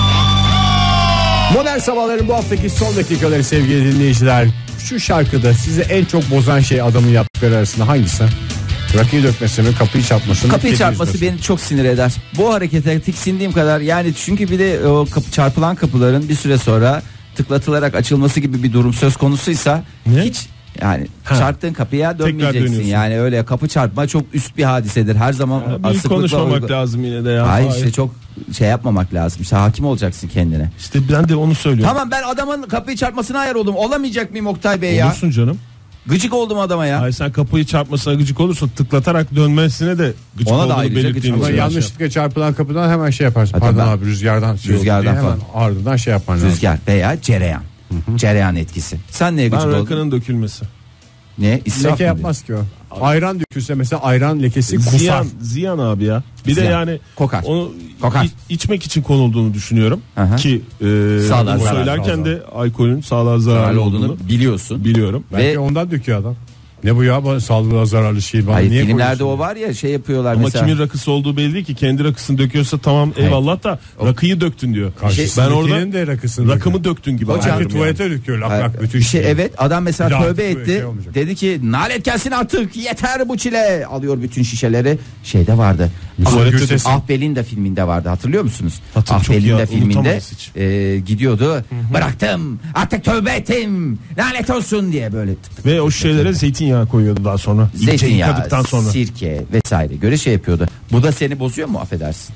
Modern Sabahların bu haftaki son dakikaları sevgili dinleyiciler. Şu şarkıda sizi en çok bozan şey adamın yaptıkları arasında hangisi? Rakıyı dökmesi mi, kapıyı çarpması mı? Kapıyı kedi çarpması yüzmesi mi? beni çok sinir eder. Bu harekete tiksindiğim kadar, yani çünkü bir de o kapı, çarpılan kapıların bir süre sonra tıklatılarak açılması gibi bir durum söz konusuysa Ne? hiç yani Ha. çarptığın kapıya dönmeyeceksin. dönüyorsun. Yani öyle kapı çarpma çok üst bir hadisedir. Her zaman Büyük sıklıkla konuşmamak uygu- lazım yine de ya. Hayır, Hayır. işte çok şey yapmamak lazım. İşte hakim olacaksın kendine. İşte ben de onu söylüyorum. Tamam, ben adamın kapıyı çarpmasına ayar oldum. Olamayacak mıyım Oktay Bey ya? Olursun canım. Gıcık oldum adama ya. Hayır, sen kapıyı çarpmasına gıcık olursun, tıklatarak dönmesine de gıcık Ona da olduğunu ayrıca belirttiğin gıcık için. Ama Şey yanlışlıkla çarpılan kapıdan hemen şey yaparsın. Ha, Pardon tabii. abi, rüzgardan şey oldu Rüzgardan diye hemen falan. ardından şey yapman lazım. Rüzgar veya cereyan. Cereyan etkisi. Sen neye gıcık Ben oldun? rakının dökülmesi. Ne? İsraf Leke mı yapmaz ki o. Ayran dökülse mesela ayran lekesi kusar. Ziyan, ziyan abi ya. Bir de Ziyan. yani Kokar. onu Kokar. iç- içmek için konulduğunu düşünüyorum. Aha. Ki e, Sağlığa bunu zarar, söylerken sağlığa. de alkolün sağlığa zararlı Zararlı olduğunu olduğunu biliyorsun. biliyorum. Belki Ve- ondan döküyor adam. Ne bu ya, bana sağlığa zararlı şey bana Hayır, niye filmlerde koyuyorsun? o var ya, şey yapıyorlar Ama mesela. kimin rakısı olduğu belli değil ki. Kendi rakısını döküyorsa tamam eyvallah da rakıyı döktün diyor. Ben Karşısındakinin orada de rakısını rakımı döktün gibi. Hocam anlıyorum tuvalete döküyor lak Hayır, lak bütün bir şey, şeyi. evet, adam mesela Bir daha tövbe artık böyle etti. şey olmayacak. Dedi ki nalet gelsin artık, yeter bu çile. Alıyor bütün şişeleri. Şeyde vardı. Tuvalete Ah, de- Ah Belinda filminde vardı, hatırlıyor musunuz? Hatırlıyorum, Ah çok iyi, Belinda filminde unutamayız hiç. e, gidiyordu. Bıraktım artık, tövbe ettim, lanet olsun diye böyle tık tık. Ve o şişelere zeytinyağı koyuyordu daha sonra. İyice Zeytinyağı, yıkadıktan sonra. sirke vesaire göre şey yapıyordu. Bu da seni bozuyor mu, affedersin?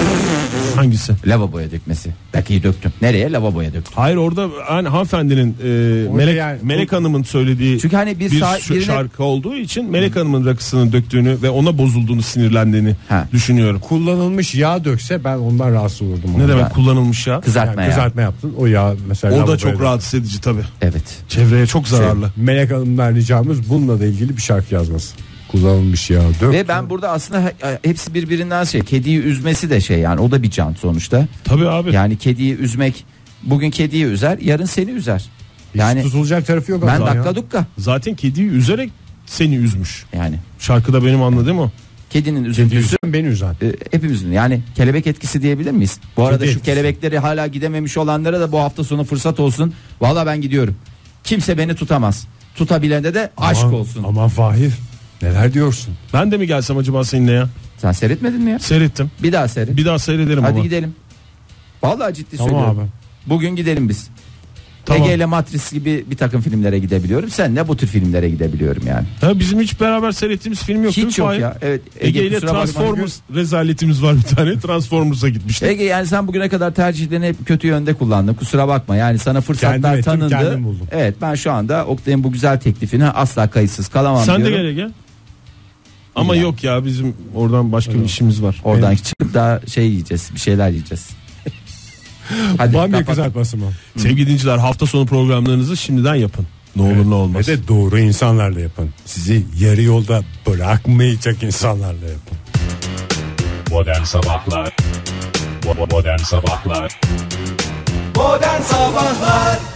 Hangisi? Lavaboya dökmesi. Rakıyı döktüm. Nereye? Lavaboya döktüm. Hayır, orada hani hanımefendinin e, Melek, yani- Melek Hanım'ın söylediği Çünkü hani bir bir sağ- şu- birine- şarkı olduğu için Melek Hanım'ın rakısını döktüğünü ve ona bozulduğunu, sinirlendiğini Ha. düşünüyorum. Kullanılmış yağ dökse ben ondan rahatsız olurdum. Ne ama. demek kullanılmış ya? Kızartma Yani ya. kızartma yaptın, o yağ mesela. O da lavaboya çok dök. rahatsız edici tabii. Evet. Çevreye çok zararlı. Melek Hanım'dan ricamız bununla da ilgili bir şarkı yazması. Kullanılmış yağ dök. Ve ben burada aslında he- hepsi birbirinden şey. Kediyi üzmesi de şey, yani o da bir can sonuçta. Tabii abi. Yani kediyi üzmek, bugün kediyi üzer, yarın seni üzer. Hiç Yani tutulacak tarafı yok. ben adamın dakika ya. dukka Zaten kediyi üzerek seni üzmüş. yani. Şarkıda benim anladığım o. Kedinin Kedi üzüntüsü yüzünden beni üzen. e, hepimizin, yani kelebek etkisi diyebilir miyiz? Bu arada Kedi şu etkisi. kelebekleri hala gidememiş olanlara da bu hafta sonu fırsat olsun. Valla ben gidiyorum. Kimse beni tutamaz. Tutabilende de aşk Aman- olsun. Aman Fahir, neler diyorsun? Ben de mi gelsem acaba seninle ya? Sen seyretmedin mi ya? Seyrettim. Bir daha seyret. Bir daha seyrederim Hadi ama. gidelim. Vallahi ciddi Tamam söylüyorum. abi. Bugün gidelim biz. Tamam. Ege ile Matris gibi bir takım filmlere gidebiliyorum. Sen de bu tür filmlere gidebiliyorum yani. Ha, bizim hiç beraber seyrettiğimiz film yok değil mi Hiç yok Fahir? ya. Evet. Ege ile kusura bakma. Transformers rezaletimiz var bir tane. Transformers'a gitmiştik. Ege, yani sen bugüne kadar tercihlerini hep kötü yönde kullandın. Kusura bakma. Yani sana fırsatlar Kendim ettim, tanındı. kendim buldum. Evet, ben şu anda Oktay'ın bu güzel teklifine asla kayıtsız kalamam Sen de diyorum. gel Ege. Ama Ya. yok ya, bizim oradan başka bir işimiz var. Oradan çıkıp daha şey yiyeceğiz. Bir şeyler yiyeceğiz. Hadi Bamya kapat. kızartması mı? Sevgili dinleyiciler, hafta sonu programlarınızı şimdiden yapın. Ne olur ne olmaz. Ve de doğru insanlarla yapın. Sizi yarı yolda bırakmayacak insanlarla yapın. Modern Sabahlar Bo- Modern Sabahlar Modern Sabahlar